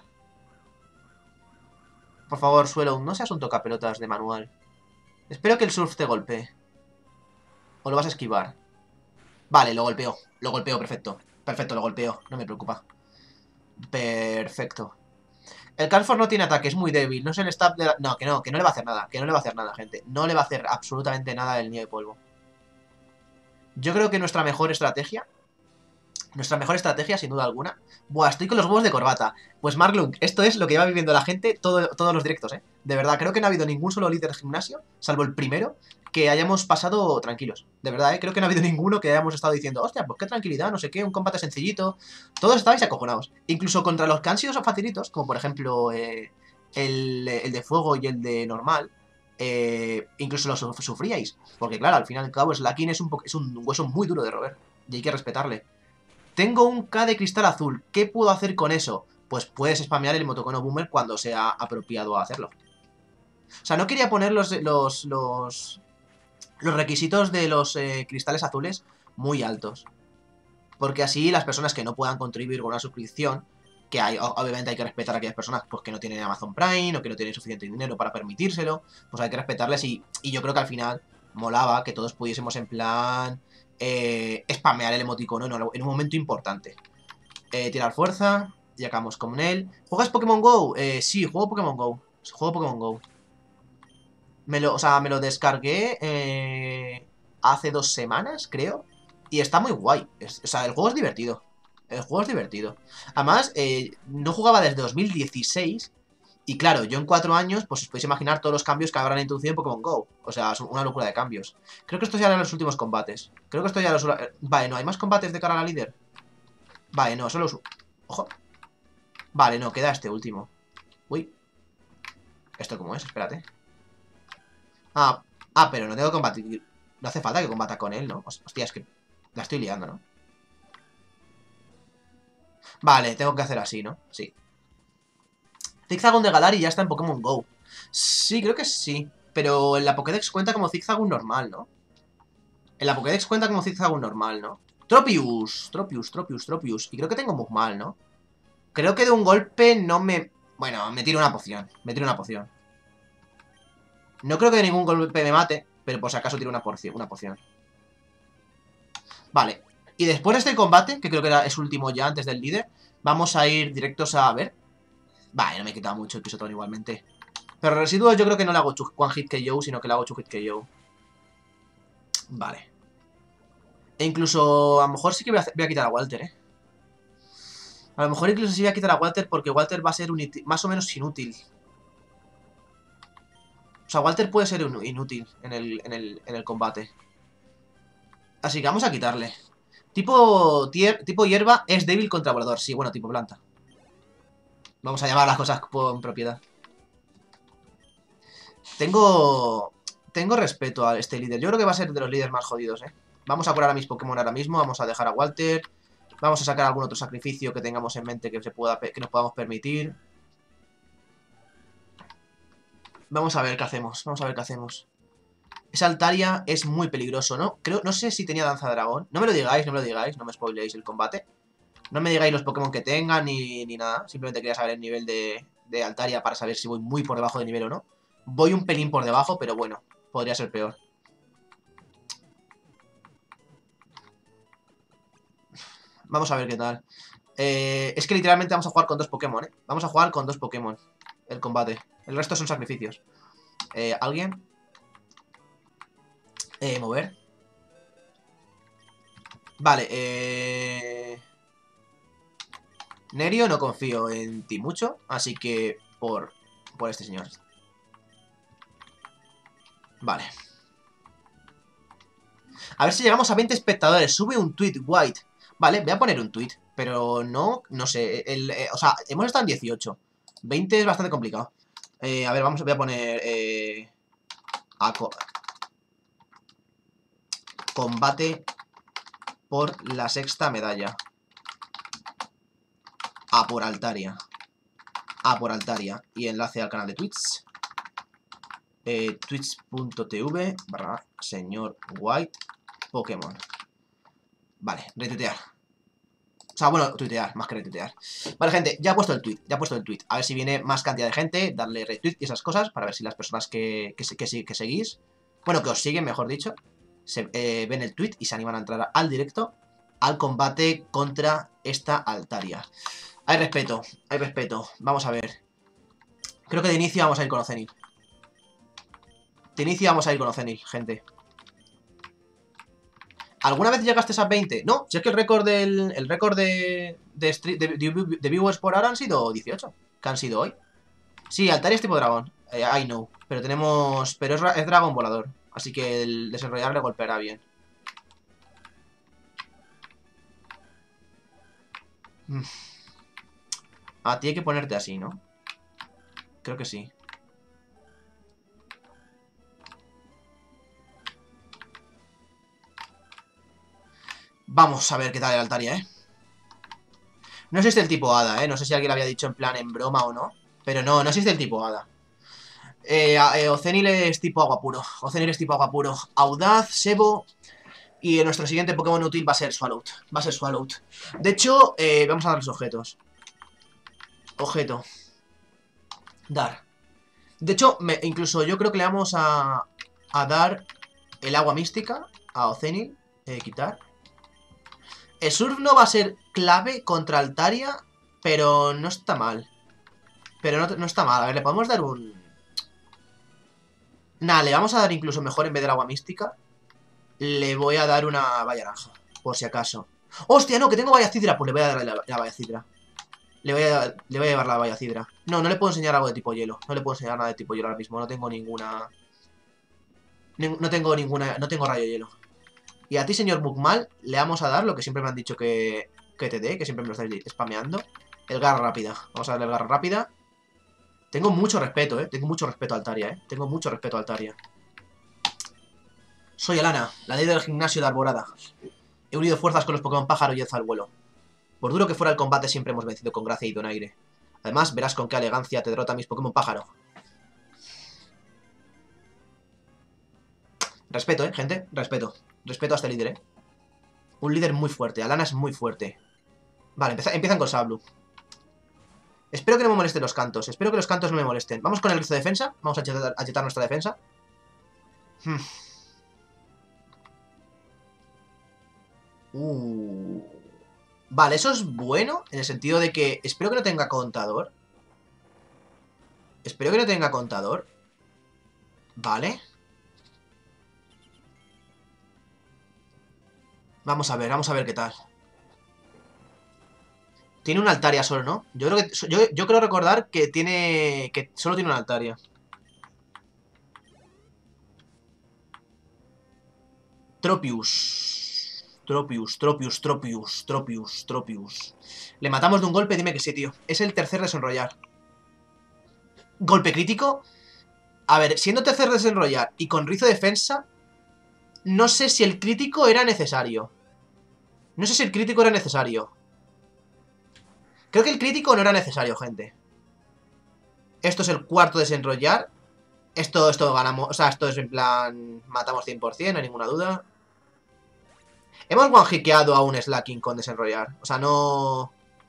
Por favor, suelo, no seas un tocapelotas de manual. Espero que el Surf te golpee. ¿O lo vas a esquivar? Vale, lo golpeo. Lo golpeo, perfecto. Perfecto, lo golpeo. No me preocupa. Perfecto. El Canfor no tiene ataque, es muy débil. No es el stab de la... No, que no, que no le va a hacer nada. Que no le va a hacer nada, gente. No le va a hacer absolutamente nada el nieve polvo. Yo creo que nuestra mejor estrategia... Nuestra mejor estrategia, sin duda alguna... Buah, estoy con los huevos de corbata. Pues Marklung, esto es lo que va viviendo la gente todo, todos los directos, ¿eh? De verdad, creo que no ha habido ningún solo líder de gimnasio, salvo el primero, que hayamos pasado tranquilos. De verdad, ¿eh? Creo que no ha habido ninguno que hayamos estado diciendo, hostia, pues qué tranquilidad, no sé qué, un combate sencillito. Todos estabais acojonados. Incluso contra los que han sido facilitos, como por ejemplo eh, el, el de fuego y el de normal, eh, incluso los sufríais. Porque claro, al fin y al cabo, Slakin es un, es un hueso muy duro de roer. Y hay que respetarle. Tengo un K de cristal azul. ¿Qué puedo hacer con eso? Pues puedes spamear el emotocono boomer cuando sea apropiado a hacerlo. O sea, no quería poner los, los, los, los requisitos de los eh, cristales azules muy altos. Porque así las personas que no puedan contribuir con una suscripción, que hay, obviamente hay que respetar a aquellas personas pues, que no tienen Amazon Prime o que no tienen suficiente dinero para permitírselo, pues hay que respetarles y, y yo creo que al final molaba que todos pudiésemos en plan... Eh, spamear el emoticono en, en un momento importante. Eh, tirar fuerza. Y acabamos con él. ¿Juegas Pokémon Go? Eh, sí, juego Pokémon Go. Juego Pokémon Go. Me lo, o sea, me lo descargué eh, hace dos semanas, creo. Y está muy guay. Es, o sea, el juego es divertido. El juego es divertido. Además, eh, no jugaba desde dos mil dieciséis. Y claro, yo en cuatro años, pues os podéis imaginar todos los cambios que habrán introducido en Pokémon GO. O sea, es una locura de cambios. Creo que estos ya eran los últimos combates. Creo que esto ya los... Vale, no, ¿hay más combates de cara a la líder? Vale, no, solo... Ojo. Vale, no, queda este último. Uy. ¿Esto cómo es? Espérate. Ah, ah, pero no tengo que combatir. No hace falta que combata con él, ¿no? Hostia, es que la estoy liando, ¿no? Vale, tengo que hacer así, ¿no? Sí. Zigzagoon de Galar y ya está en Pokémon GO. Sí, creo que sí. Pero en la Pokédex cuenta como Zigzagoon normal, ¿no? En la Pokédex cuenta como Zigzagoon normal, ¿no? Tropius, Tropius, Tropius, Tropius. Y creo que tengo Mugmal, ¿no? Creo que de un golpe no me... Bueno, me tiro una poción. Me tiro una poción. No creo que de ningún golpe me mate, pero por si acaso tiro una, porción, una poción. Vale. Y después de este combate, que creo que era, es último ya antes del líder, vamos a ir directos a... a ver. Vale, no me he quitado mucho el pisotón igualmente. Pero residuos yo creo que no le hago one hit K O, sino que le hago two hit K O. Vale. E incluso, a lo mejor sí que voy a, voy a quitar a Walter, ¿eh? A lo mejor incluso sí voy a quitar a Walter porque Walter va a ser más o menos inútil. O sea, Walter puede ser inútil en el, en el, en el combate. Así que vamos a quitarle. Tipo, tier, tipo hierba es débil contra volador. Sí, bueno, tipo planta. Vamos a llamar las cosas con propiedad. Tengo... Tengo respeto a este líder. Yo creo que va a ser de los líderes más jodidos, ¿eh? Vamos a curar a mis Pokémon ahora mismo. Vamos a dejar a Walter. Vamos a sacar algún otro sacrificio que tengamos en mente que, se pueda, que nos podamos permitir. Vamos a ver qué hacemos. Vamos a ver qué hacemos. Esa Altaria es muy peligroso, ¿no? Creo, no sé si tenía Danza Dragón. No me lo digáis, no me lo digáis. No me spoiléis el combate. No me digáis los Pokémon que tengan ni, ni nada. Simplemente quería saber el nivel de, de Altaria para saber si voy muy por debajo de nivel o no. Voy un pelín por debajo, pero bueno. Podría ser peor. Vamos a ver qué tal. Eh, es que literalmente vamos a jugar con dos Pokémon, ¿eh? Vamos a jugar con dos Pokémon. El combate. El resto son sacrificios. Eh, ¿Alguien? Eh, mover. Vale, eh... Nerio, no confío en ti mucho. Así que por, por este señor. Vale. A ver si llegamos a veinte espectadores. Sube un tweet, White. Vale, voy a poner un tweet. Pero no, no sé. El, eh, o sea, hemos estado en dieciocho. veinte es bastante complicado. Eh, a ver, vamos, voy a poner... Eh, a co combate por la sexta medalla. A por Altaria. A por Altaria. Y enlace al canal de Twitch. Eh, Twitch.tv barra señor White Pokémon. Vale, retuitear. O sea, bueno, tuitear, más que retuitear. Vale, gente, ya he puesto el tweet, ya he puesto el tweet. A ver si viene más cantidad de gente, darle retweet y esas cosas, para ver si las personas que, que, que, que seguís, bueno, que os siguen, mejor dicho, se, eh, ven el tweet y se animan a entrar al directo, al combate contra esta Altaria. Hay respeto, hay respeto. Vamos a ver. Creo que de inicio vamos a ir con Ocenil. De inicio vamos a ir con Ocenil, gente. ¿Alguna vez llegaste a veinte? No, si es que el récord del. El récord de. De, de, de, de viewers por ahora han sido dieciocho. Que han sido hoy. Sí, Altaria es tipo dragón. Eh, I know. Pero tenemos. Pero es, es dragón volador. Así que el desarrollar le golpeará bien. A ti hay que ponerte así, ¿no? Creo que sí. Vamos a ver qué tal el Altaria, ¿eh? No existe el tipo Hada, ¿eh? No sé si alguien lo había dicho en plan en broma o no. Pero no, no existe el tipo Hada. Eh, eh, Ocenil es tipo agua puro. Ocenil es tipo agua puro. Audaz, Sebo. Y nuestro siguiente Pokémon útil va a ser Swalowth. Va a ser Swalowth. De hecho, eh, vamos a dar los objetos. Objeto. Dar. De hecho, me, incluso yo creo que le vamos a, a dar el agua mística a Ocenil. Eh, quitar. El Surf no va a ser clave contra Altaria, pero no está mal. Pero no, no está mal. A ver, le podemos dar un... Nada, le vamos a dar incluso mejor en vez del agua mística. Le voy a dar una valla naranja, por si acaso. ¡Hostia, no! Que tengo valla cidra. Pues le voy a dar la, la valla cidra. Le voy a, le voy a llevar la valla cidra. No, no le puedo enseñar algo de tipo hielo. No le puedo enseñar nada de tipo hielo ahora mismo. No tengo ninguna... No tengo ninguna... No tengo rayo hielo. Y a ti, señor Mukmal, le vamos a dar lo que siempre me han dicho que, que te dé, que siempre me lo estáis spameando. El garra rápida. Vamos a darle el garra rápida. Tengo mucho respeto, eh. Tengo mucho respeto a Altaria, eh. Tengo mucho respeto a Altaria. Soy Alana, la ley del gimnasio de Arborada. He unido fuerzas con los Pokémon pájaro y alza al vuelo. Por duro que fuera el combate, siempre hemos vencido con gracia y donaire. Además, verás con qué elegancia te derrota a mis Pokémon pájaro. Respeto, eh, gente. Respeto. Respeto a este líder, eh. Un líder muy fuerte. Alana es muy fuerte. Vale, empieza, empiezan con Sablu. Espero que no me molesten los cantos. Espero que los cantos no me molesten. Vamos con el rizo de defensa. Vamos a achetar, achetar nuestra defensa. Hmm. Uh. Vale, eso es bueno. En el sentido de que espero que no tenga contador. Espero que no tenga contador. Vale. Vamos a ver, vamos a ver qué tal. Tiene una Altaria solo, ¿no? Yo creo que yo, yo creo recordar que tiene... Que solo tiene una Altaria. Tropius. Tropius, Tropius, Tropius, Tropius, Tropius. Le matamos de un golpe, dime que sí, tío. Es el tercer desenrollar. Golpe crítico. A ver, siendo tercer desenrollar y con rizo defensa, no sé si el crítico era necesario. No sé si el crítico era necesario. Creo que el crítico no era necesario, gente. Esto es el cuarto desenrollar. Esto, esto ganamos. O sea, esto es en plan... Matamos cien por cien, no hay ninguna duda. Hemos one-hickeado a un Slaking con desenrollar. O sea, no...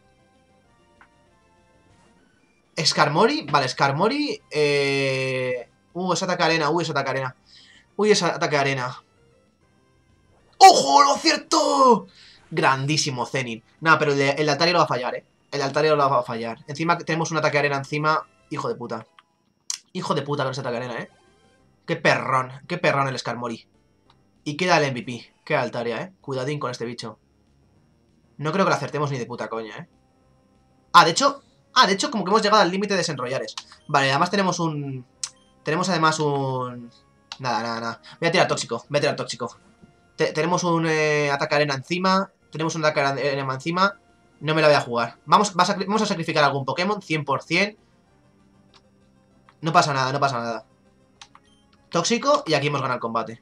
Skarmory. Vale, Skarmory. Eh... Uh, es ataque arena. Uy, es ataque arena. Uy, es ataque arena. ¡Ojo! ¡Lo acierto! Grandísimo Zenith. Nada, pero el, de, el Altaria lo va a fallar, eh. El Altaria lo va a fallar. Encima tenemos un ataque arena encima. Hijo de puta. Hijo de puta con ese ataque arena, eh. Qué perrón. Qué perrón el Skarmory. Y queda el M V P. Qué Altaria, eh. Cuidadín con este bicho. No creo que lo acertemos ni de puta coña, eh. Ah, de hecho... Ah, de hecho, como que hemos llegado al límite de desenrollares. Vale, además tenemos un... Tenemos además un... Nada, nada, nada. Voy a tirar tóxico. Voy a tirar tóxico. Te tenemos un eh, ataque arena encima. Tenemos un ataque arena encima. No me la voy a jugar. Vamos, va a vamos a sacrificar algún Pokémon, cien por cien. No pasa nada, no pasa nada. Tóxico y aquí hemos ganado el combate.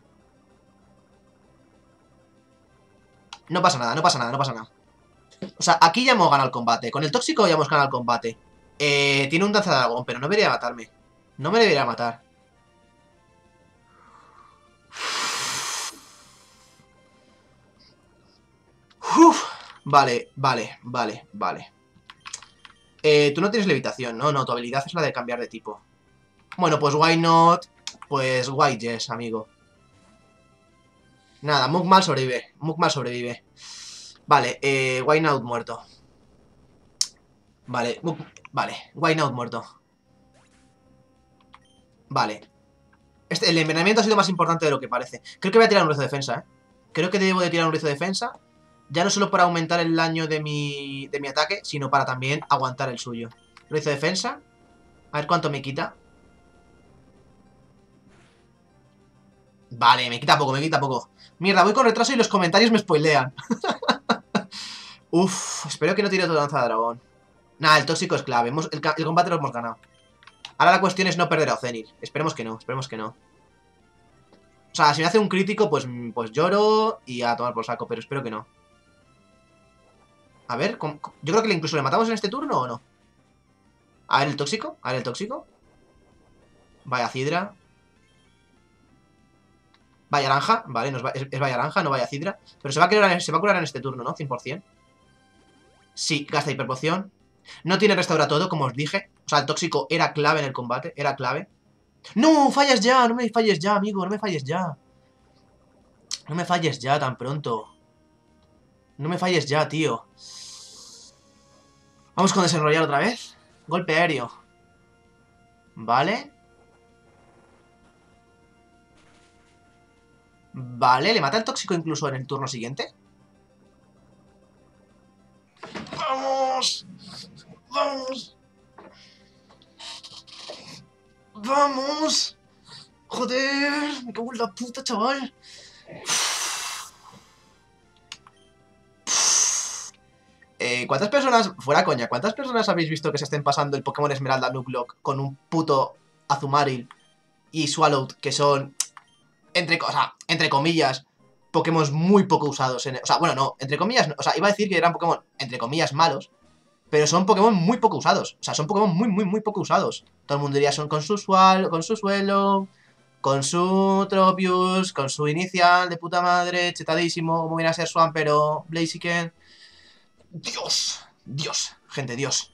No pasa nada, no pasa nada, no pasa nada. O sea, aquí ya hemos ganado el combate. Con el tóxico ya hemos ganado el combate. Eh, tiene un danzadragón, pero no debería matarme. No me debería matar. Uf. Vale, vale, vale, vale. Eh, tú no tienes levitación, ¿no? No, tu habilidad es la de cambiar de tipo. Bueno, pues why not? Pues why yes, amigo. Nada, Mukmal sobrevive. Mukmal sobrevive. Vale, eh, why not muerto. Vale, Muk vale, why not muerto. Vale. Este, el envenenamiento ha sido más importante de lo que parece. Creo que voy a tirar un rizo de defensa, ¿eh? Creo que debo de tirar un rizo de defensa. Ya no solo para aumentar el daño de mi, de mi ataque, sino para también aguantar el suyo. Rizo de defensa. A ver cuánto me quita. Vale, me quita poco, me quita poco. Mierda, voy con retraso y los comentarios me spoilean. Uf, espero que no tire todo danza de dragón. Nah, el tóxico es clave. Hemos, el, el combate lo hemos ganado. Ahora la cuestión es no perder a Ozenir. Esperemos que no, esperemos que no. O sea, si me hace un crítico, pues, pues lloro y a tomar por saco, pero espero que no. A ver, ¿cómo? Yo creo que incluso le matamos en este turno o no. A ver el tóxico, a ver el tóxico. Vaya Cidra. Vaya naranja, vale, no es, es, es vaya naranja, no vaya Cidra. Pero se va, a curar, se va a curar en este turno, ¿no? cien por cien. Sí, gasta hiperpoción. No tiene restaura todo, como os dije. O sea, el tóxico era clave en el combate, era clave. ¡No! ¡Fallas ya! ¡No me falles ya, amigo! ¡No me falles ya! No me falles ya tan pronto. No me falles ya, tío. Vamos con desenrollar otra vez. Golpe aéreo. Vale. Vale, ¿le mata el tóxico incluso en el turno siguiente? ¡Vamos! ¡Vamos! ¡Vamos! ¡Joder! Me cago en la puta, chaval. Eh, ¿Cuántas personas, fuera coña, cuántas personas habéis visto que se estén pasando el Pokémon Esmeralda Nuzlocke con un puto Azumarill y Swallow, que son, entre, o sea, entre comillas, Pokémon muy poco usados en, o sea, bueno, no, entre comillas, no, o sea, iba a decir que eran Pokémon, entre comillas, malos, pero son Pokémon muy poco usados, o sea, son Pokémon muy, muy, muy poco usados. Todo el mundo diría son con su Swallow, con su suelo, con su Tropius, con su inicial de puta madre, chetadísimo, como viene a ser Swan, pero Blaziken. Dios, Dios, gente, Dios.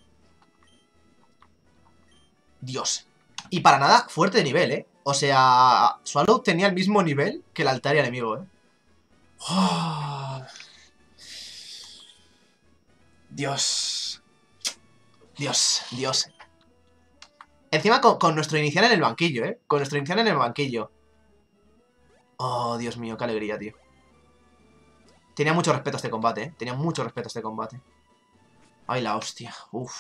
Dios. Y para nada, fuerte de nivel, ¿eh? O sea, Swallow tenía el mismo nivel que el Altaria enemigo, ¿eh? Oh. Dios. Dios, Dios. Encima con, con nuestro inicial en el banquillo, ¿eh? Con nuestro inicial en el banquillo. Oh, Dios mío, qué alegría, tío. Tenía mucho respeto a este combate, ¿eh? Tenía mucho respeto a este combate. Ay, la hostia. Uf.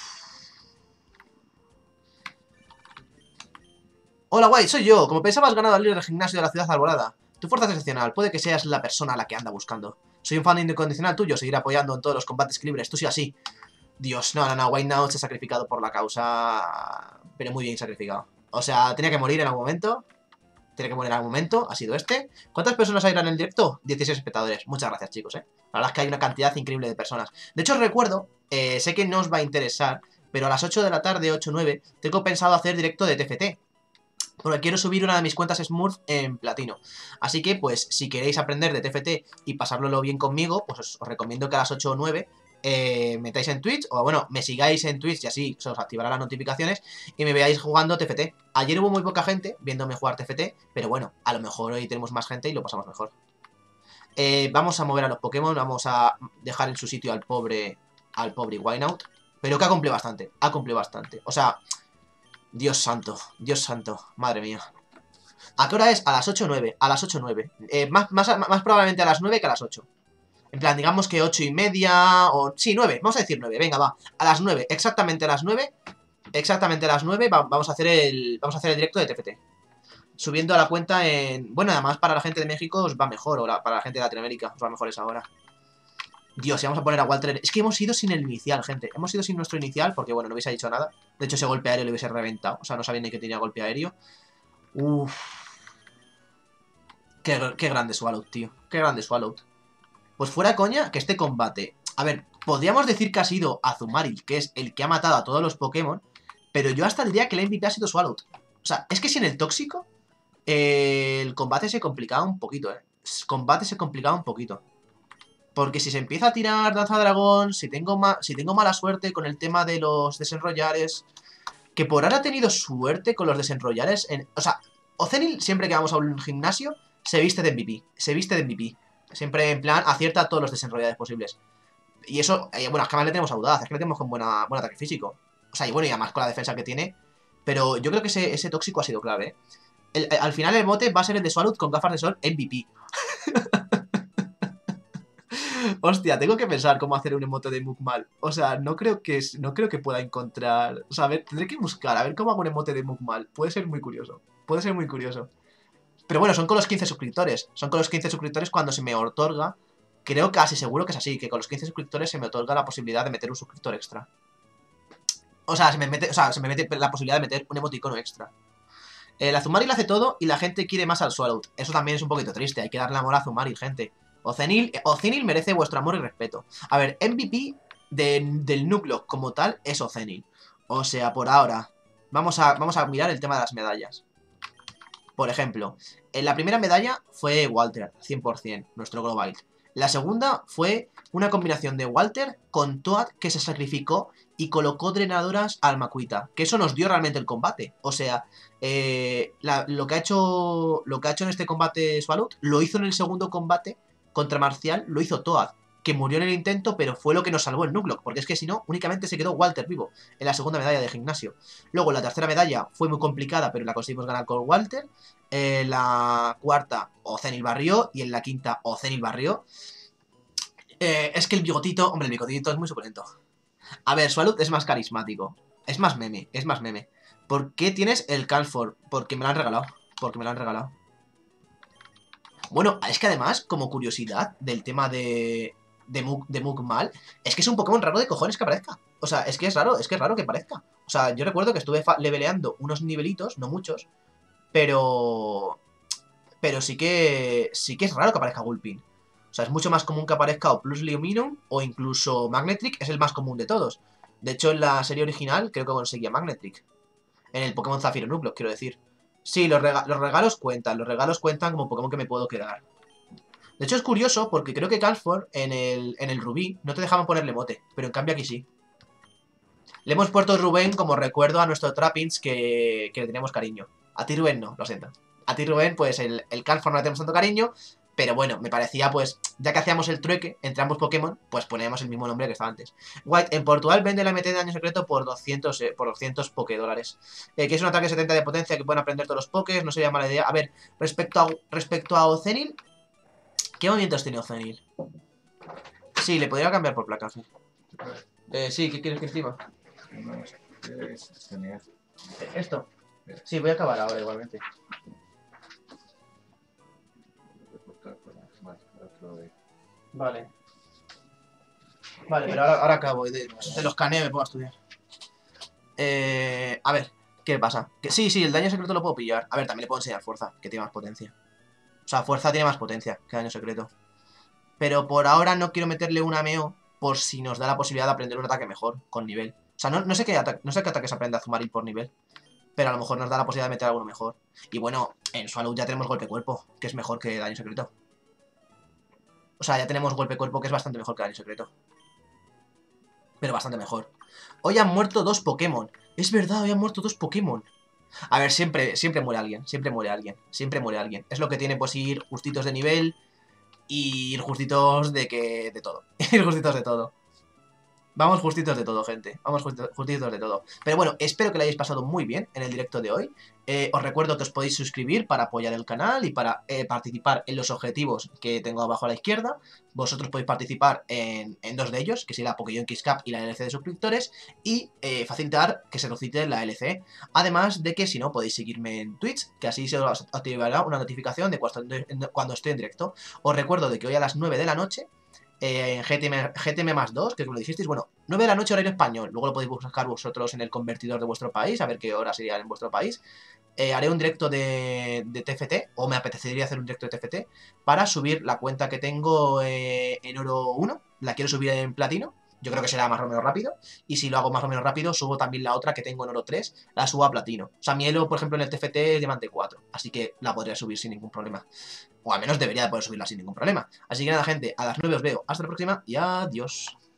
Hola, guay, soy yo. Como pensabas, ganado al líder del gimnasio de la ciudad alborada. Tu fuerza es excepcional. Puede que seas la persona a la que anda buscando. Soy un fan incondicional tuyo. Seguiré apoyando en todos los combates libres. Tú sí así. Dios, no, no, no. Whiteout se ha sacrificado por la causa. Pero muy bien sacrificado. O sea, tenía que morir en algún momento. Tenía que morir en algún momento. Ha sido este. ¿Cuántas personas hay en el directo? dieciséis espectadores. Muchas gracias, chicos, eh. La verdad es que hay una cantidad increíble de personas. De hecho, os recuerdo, eh, sé que no os va a interesar, pero a las ocho de la tarde, ocho o nueve, tengo pensado hacer directo de T F T. Porque quiero subir una de mis cuentas Smurf en platino. Así que, pues, si queréis aprender de T F T y pasármelo bien conmigo, pues os, os recomiendo que a las ocho o nueve eh, metáis en Twitch, o bueno, me sigáis en Twitch y así se os activará las notificaciones y me veáis jugando T F T. Ayer hubo muy poca gente viéndome jugar T F T, pero bueno, a lo mejor hoy tenemos más gente y lo pasamos mejor. Eh, vamos a mover a los Pokémon, vamos a dejar en su sitio al pobre, al pobre Whiteout, pero que ha cumplido bastante, ha cumplido bastante. O sea... Dios santo, Dios santo, madre mía. ¿A qué hora es? A las ocho o nueve, a las ocho o nueve. Eh, más, más, más probablemente a las nueve que a las ocho. En plan, digamos que ocho y media o... Sí, nueve, vamos a decir nueve, venga, va. A las nueve, exactamente a las nueve. Exactamente a las nueve va, vamos a hacer el vamos a hacer el directo de T F T. Subiendo a la cuenta en... Bueno, además para la gente de México os va mejor, o la, para la gente de Latinoamérica os va mejor esa hora. Dios, y vamos a poner a Walter. Es que hemos ido sin el inicial, gente. Hemos ido sin nuestro inicial porque, bueno, no hubiese dicho nada. De hecho, ese golpe aéreo le hubiese reventado. O sea, no sabía ni que tenía golpe aéreo. Uff. Qué, qué grande Swallow, tío. Qué grande Swallow. Pues fuera coña que este combate... A ver, podríamos decir que ha sido Azumarill, que es el que ha matado a todos los Pokémon. Pero yo hasta el día que el M V P ha sido Swallow. O sea, es que sin el tóxico... Eh, el combate se complicaba un poquito, eh. El combate se complicaba un poquito. Porque si se empieza a tirar Danza Dragón, si tengo, ma si tengo mala suerte con el tema de los desenrollares, que por ahora ha tenido suerte con los desenrollares, en, o sea, Ocenil siempre que vamos a un gimnasio se viste de M V P, se viste de M V P, siempre en plan acierta todos los desenrollares posibles. Y eso, eh, bueno, es que además le tenemos audaz, es que le tenemos con buena, buen ataque físico. O sea, y bueno, y además con la defensa que tiene, pero yo creo que ese, ese tóxico ha sido clave, ¿eh? El, el, al final el bote va a ser el de Swallow con gafas de sol M V P. Hostia, tengo que pensar cómo hacer un emote de Mukmal. O sea, no creo que no creo que pueda encontrar... O sea, a ver, tendré que buscar, a ver cómo hago un emote de Mukmal. Puede ser muy curioso. Puede ser muy curioso. Pero bueno, son con los quince suscriptores. Son con los quince suscriptores cuando se me otorga... Creo casi seguro que es así, que con los quince suscriptores se me otorga la posibilidad de meter un suscriptor extra. O sea, se me mete, o sea, se me mete la posibilidad de meter un emoticono extra. El Azumarill hace todo y la gente quiere más al Swallow. Eso también es un poquito triste, hay que darle amor a Azumarill, gente. Ocenil, Ocenil merece vuestro amor y respeto. A ver, M V P de, del núcleo como tal es Ocenil. O sea, por ahora, vamos a, vamos a mirar el tema de las medallas. Por ejemplo, en la primera medalla fue Walter, cien por cien, nuestro Global. La segunda fue una combinación de Walter con Toad que se sacrificó y colocó drenadoras al Makuita. Que eso nos dio realmente el combate. O sea, eh, la, lo, que ha hecho, lo que ha hecho en este combate Swallow lo hizo en el segundo combate contra Marcial, lo hizo Toad, que murió en el intento, pero fue lo que nos salvó el núcleo, porque es que si no, únicamente se quedó Walter vivo en la segunda medalla de gimnasio. Luego la tercera medalla fue muy complicada, pero la conseguimos ganar con Walter. En la cuarta, Ocenil barrió, y en la quinta, Ocenil barrió. Eh, es que el bigotito, hombre, el bigotito es muy suculento. A ver, Swallow es más carismático, es más meme, es más meme. ¿Por qué tienes el Calfor? Porque me lo han regalado. Porque me lo han regalado. Bueno, es que además, como curiosidad del tema de... De, Mug, de Mugmal, es que es un Pokémon raro de cojones que aparezca. O sea, es que es raro, es que es raro que parezca. O sea, yo recuerdo que estuve leveleando unos nivelitos, no muchos, pero... Pero sí que... Sí que es raro que aparezca Gulpin. O sea, es mucho más común que aparezca o Plusle Minun o incluso Magnetric, es el más común de todos. De hecho, en la serie original creo que conseguía Magnetric. En el Pokémon Zafiro Nublo, quiero decir. Sí, los, rega los regalos cuentan, los regalos cuentan como Pokémon que me puedo quedar. De hecho es curioso porque creo que Calfor en el, en el Rubí no te dejaban ponerle mote, pero en cambio aquí sí. Le hemos puesto Rubén como recuerdo a nuestro Trappings que, que le teníamos cariño. A ti Rubén no, lo siento. A ti Rubén pues el, el Calfor no le tenemos tanto cariño, pero bueno, me parecía pues, ya que hacíamos el trueque entre ambos Pokémon, pues poníamos el mismo nombre que estaba antes. White, en Portugal vende la M T de daño secreto por doscientos, eh, por doscientos Pokédólares. Eh, que es un ataque setenta de potencia que pueden aprender todos los Pokés, no sería mala idea. A ver, respecto a, respecto a Ocenil, ¿qué movimientos tiene Ocenil? Sí, le podría cambiar por placaje. Eh, sí, ¿qué quieres que estima? ¿Esto? Sí, voy a acabar ahora igualmente. Vale. Vale, pero ahora, ahora acabo. De, de los caneo me puedo estudiar. Eh, a ver, ¿qué pasa? Que, sí, sí, el daño secreto lo puedo pillar. A ver, también le puedo enseñar fuerza, que tiene más potencia. O sea, fuerza tiene más potencia que daño secreto. Pero por ahora no quiero meterle una M O por si nos da la posibilidad de aprender un ataque mejor, con nivel. O sea, no, no, sé, qué no sé qué ataques aprende Azumarill por nivel, pero a lo mejor nos da la posibilidad de meter alguno mejor. Y bueno, en Swallow ya tenemos golpe cuerpo, que es mejor que daño secreto. O sea, ya tenemos golpe cuerpo, que es bastante mejor que daño secreto. Pero bastante mejor. Hoy han muerto dos Pokémon. Es verdad, hoy han muerto dos Pokémon. A ver, siempre, siempre muere alguien, siempre muere alguien, siempre muere alguien. Es lo que tiene pues ir justitos de nivel y ir justitos de que... de todo. Ir justitos de todo. Vamos justitos de todo, gente. Vamos justitos de todo. Pero bueno, espero que lo hayáis pasado muy bien en el directo de hoy. Eh, os recuerdo que os podéis suscribir para apoyar el canal y para eh, participar en los objetivos que tengo abajo a la izquierda. Vosotros podéis participar en, en dos de ellos, que sería la Pokéyonkis Cup y la L C de suscriptores, y eh, facilitar que se recite la L C. Además de que, si no, podéis seguirme en Twitch, que así se os activará una notificación de cuando estoy en directo. Os recuerdo de que hoy a las nueve de la noche... Eh, en G T M, G T M más dos, que como lo dijisteis, bueno, nueve de la noche horario español, luego lo podéis buscar vosotros en el convertidor de vuestro país, a ver qué hora sería en vuestro país. Eh, haré un directo de, de T F T, o me apetecería hacer un directo de T F T, para subir la cuenta que tengo eh, en oro uno, la quiero subir en platino. Yo creo que será más o menos rápido. Y si lo hago más o menos rápido, subo también la otra que tengo en oro tres. La subo a platino. O sea, mi elo, por ejemplo, en el T F T es diamante cuatro. Así que la podría subir sin ningún problema. O al menos debería de poder subirla sin ningún problema. Así que nada, gente, a las nueve os veo. Hasta la próxima y adiós.